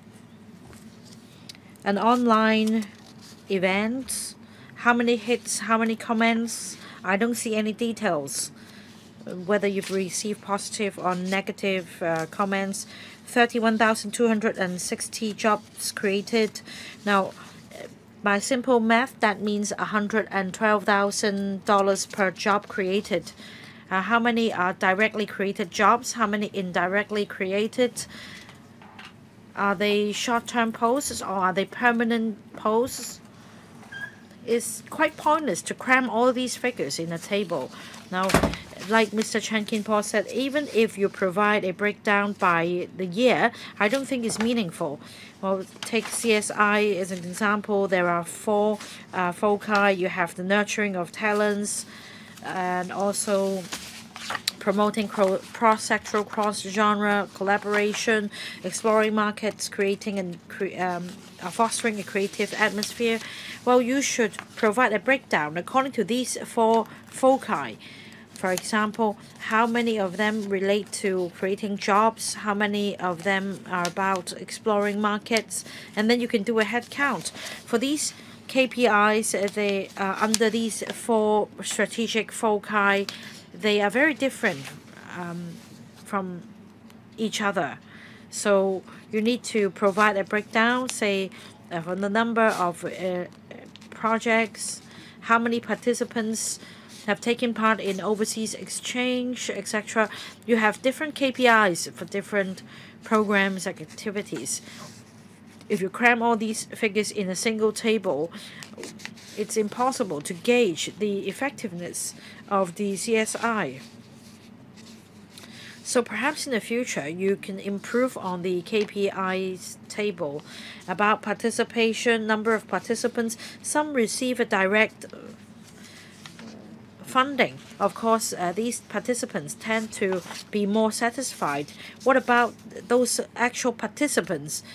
an online event. How many hits, how many comments? I don't see any details. Whether you've received positive or negative uh, comments. thirty-one thousand two hundred sixty jobs created. Now, by simple math, that means one hundred twelve thousand dollars per job created. Uh, how many are directly created jobs? How many indirectly created? Are they short-term posts or are they permanent posts? It's quite pointless to cram all these figures in a table. Now, like Mister Chen Kin-po said, even if you provide a breakdown by the year, I don't think it's meaningful. Well, take C S I as an example. There are four uh, foci. You have the nurturing of talents, and also promoting cross-sectoral, cross-genre collaboration, exploring markets, creating and cre um, uh, fostering a creative atmosphere. Well, you should provide a breakdown according to these four foci. For example, how many of them relate to creating jobs, how many of them are about exploring markets, and then you can do a head count. For these K P Is, they uh, under these four strategic foci, they are very different um, from each other. So you need to provide a breakdown, say, uh, for the number of uh, projects, how many participants have taken part in overseas exchange, et cetera. You have different K P Is for different programs and activities. If you cram all these figures in a single table, it's impossible to gauge the effectiveness of the C S I. So perhaps in the future, you can improve on the K P Is table about participation, number of participants. Some receive a direct funding. Of course, uh, these participants tend to be more satisfied. What about those actual participants?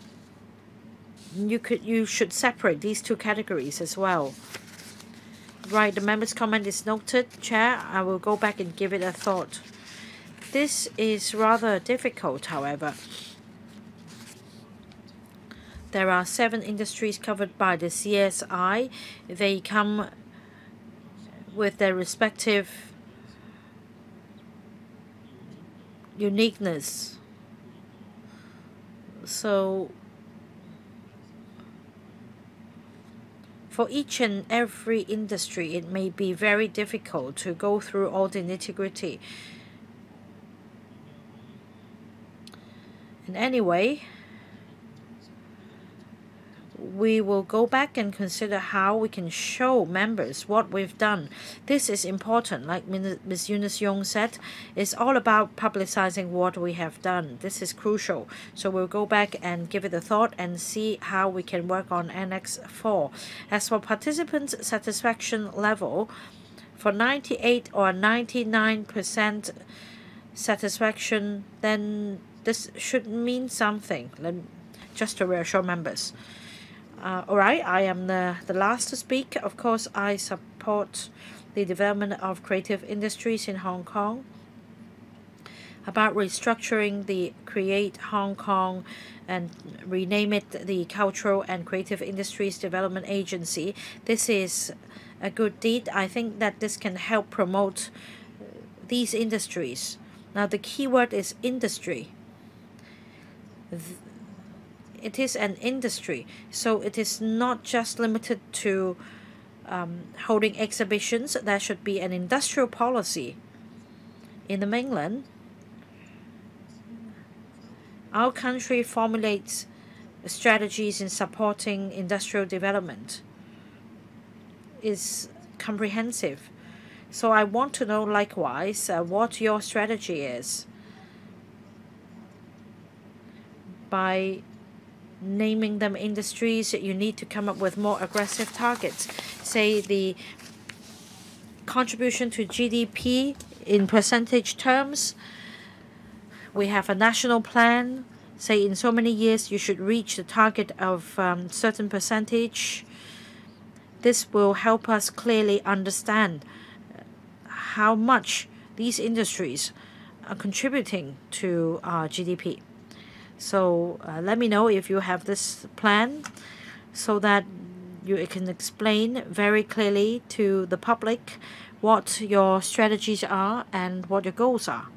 You could, you should separate these two categories as well. Right, the member's comment is noted. Chair, I will go back and give it a thought. This is rather difficult, however. There are seven industries covered by the C S I. They come with their respective uniqueness. So for each and every industry, it may be very difficult to go through all the nitty-gritty. And anyway, we will go back and consider how we can show members what we've done. This is important. Like Miz Eunice Yong said, it's all about publicizing what we have done. This is crucial. So we'll go back and give it a thought and see how we can work on Annex four. As for participants' satisfaction level, for ninety-eight or ninety-nine percent satisfaction, then this should mean something, just to reassure members. Uh, all right, I am the, the last to speak. Of course, I support the development of creative industries in Hong Kong. About restructuring the Create Hong Kong and rename it the Cultural and Creative Industries Development Agency. This is a good deed. I think that this can help promote these industries. Now, the key word is industry. It is an industry, so it is not just limited to um, holding exhibitions. There should be an industrial policy. In the mainland, our country formulates strategies in supporting industrial development. It's comprehensive. So I want to know likewise uh, what your strategy is. by naming them industries, you need to come up with more aggressive targets. Say the contribution to G D P in percentage terms. We have a national plan. Say in so many years you should reach the target of um, certain percentage. This will help us clearly understand how much these industries are contributing to our G D P. So uh, let me know if you have this plan so that you can explain very clearly to the public what your strategies are and what your goals are.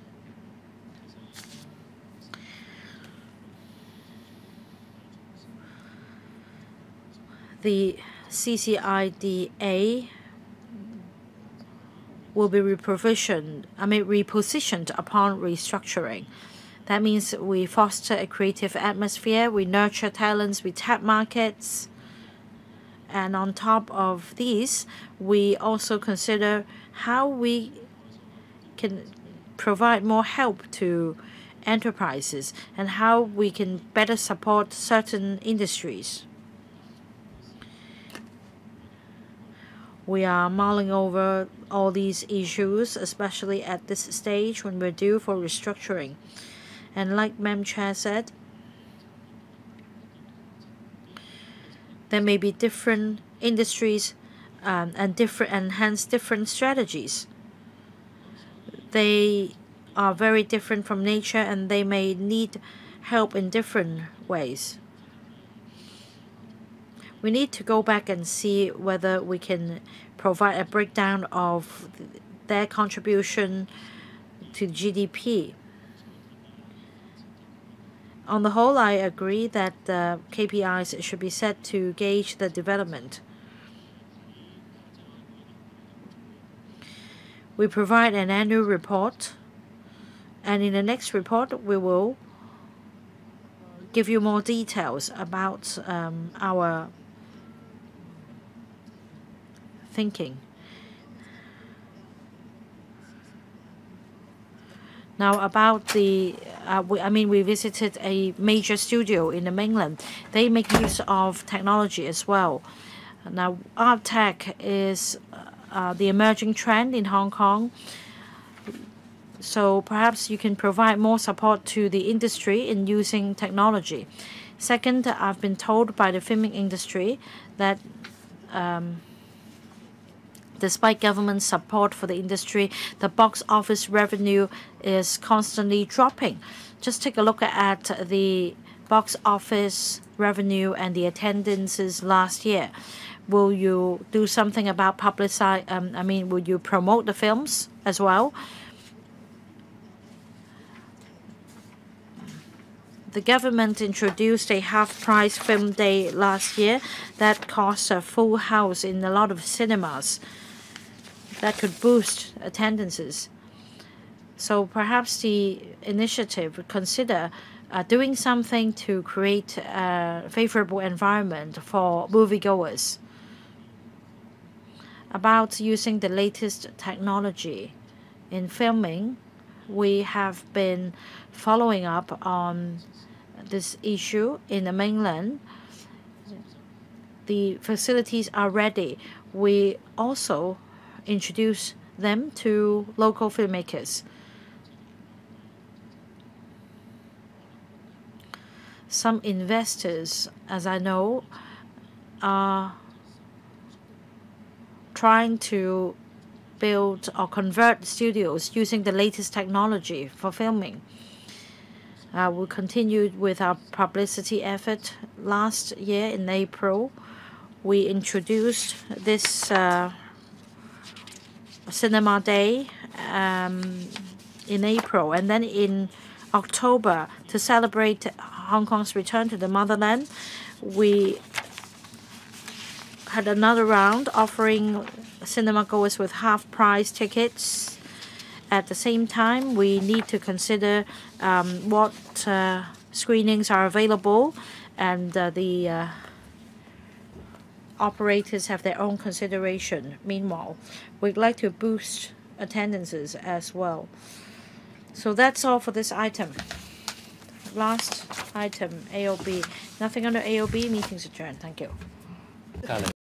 The C C I D A will be reprovisioned, I mean repositioned upon restructuring. That means we foster a creative atmosphere, we nurture talents, we tap markets, and on top of these, we also consider how we can provide more help to enterprises and how we can better support certain industries. We are mulling over all these issues, especially at this stage when we're due for restructuring. And like Madam Chair said, there may be different industries um, and different and hence different strategies. They are very different from nature and they may need help in different ways. We need to go back and see whether we can provide a breakdown of their contribution to G D P. On the whole, I agree that the K P Is should be set to gauge the development. We provide an annual report, and in the next report, we will give you more details about um, our thinking. Now about the, uh, we, I mean, we visited a major studio in the mainland. They make use of technology as well. Now, art tech is uh, the emerging trend in Hong Kong. So perhaps you can provide more support to the industry in using technology. Second, I've been told by the filming industry that um, despite government support for the industry, the box office revenue is constantly dropping. Just take a look at the box office revenue and the attendances last year. Will you do something about publicize? Um, I mean, will you promote the films as well? The government introduced a half-price film day last year that cost a full house in a lot of cinemas. That could boost attendances. So perhaps the initiative would consider uh, doing something to create a favorable environment for moviegoers. About using the latest technology in filming, we have been following up on this issue in the mainland. The facilities are ready. We also introduce them to local filmmakers. Some investors, as I know, are trying to build or convert studios using the latest technology for filming. Uh, we continued with our publicity effort. Last year in April, we introduced this uh, Cinema Day um, in April, and then in October, to celebrate Hong Kong's return to the motherland, we had another round offering cinema goers with half-price tickets. At the same time, we need to consider um, what uh, screenings are available, and uh, the uh, operators have their own consideration. Meanwhile, we'd like to boost attendances as well. So that's all for this item. last item, A O B. Nothing under A O B. Meeting's adjourned. Thank you.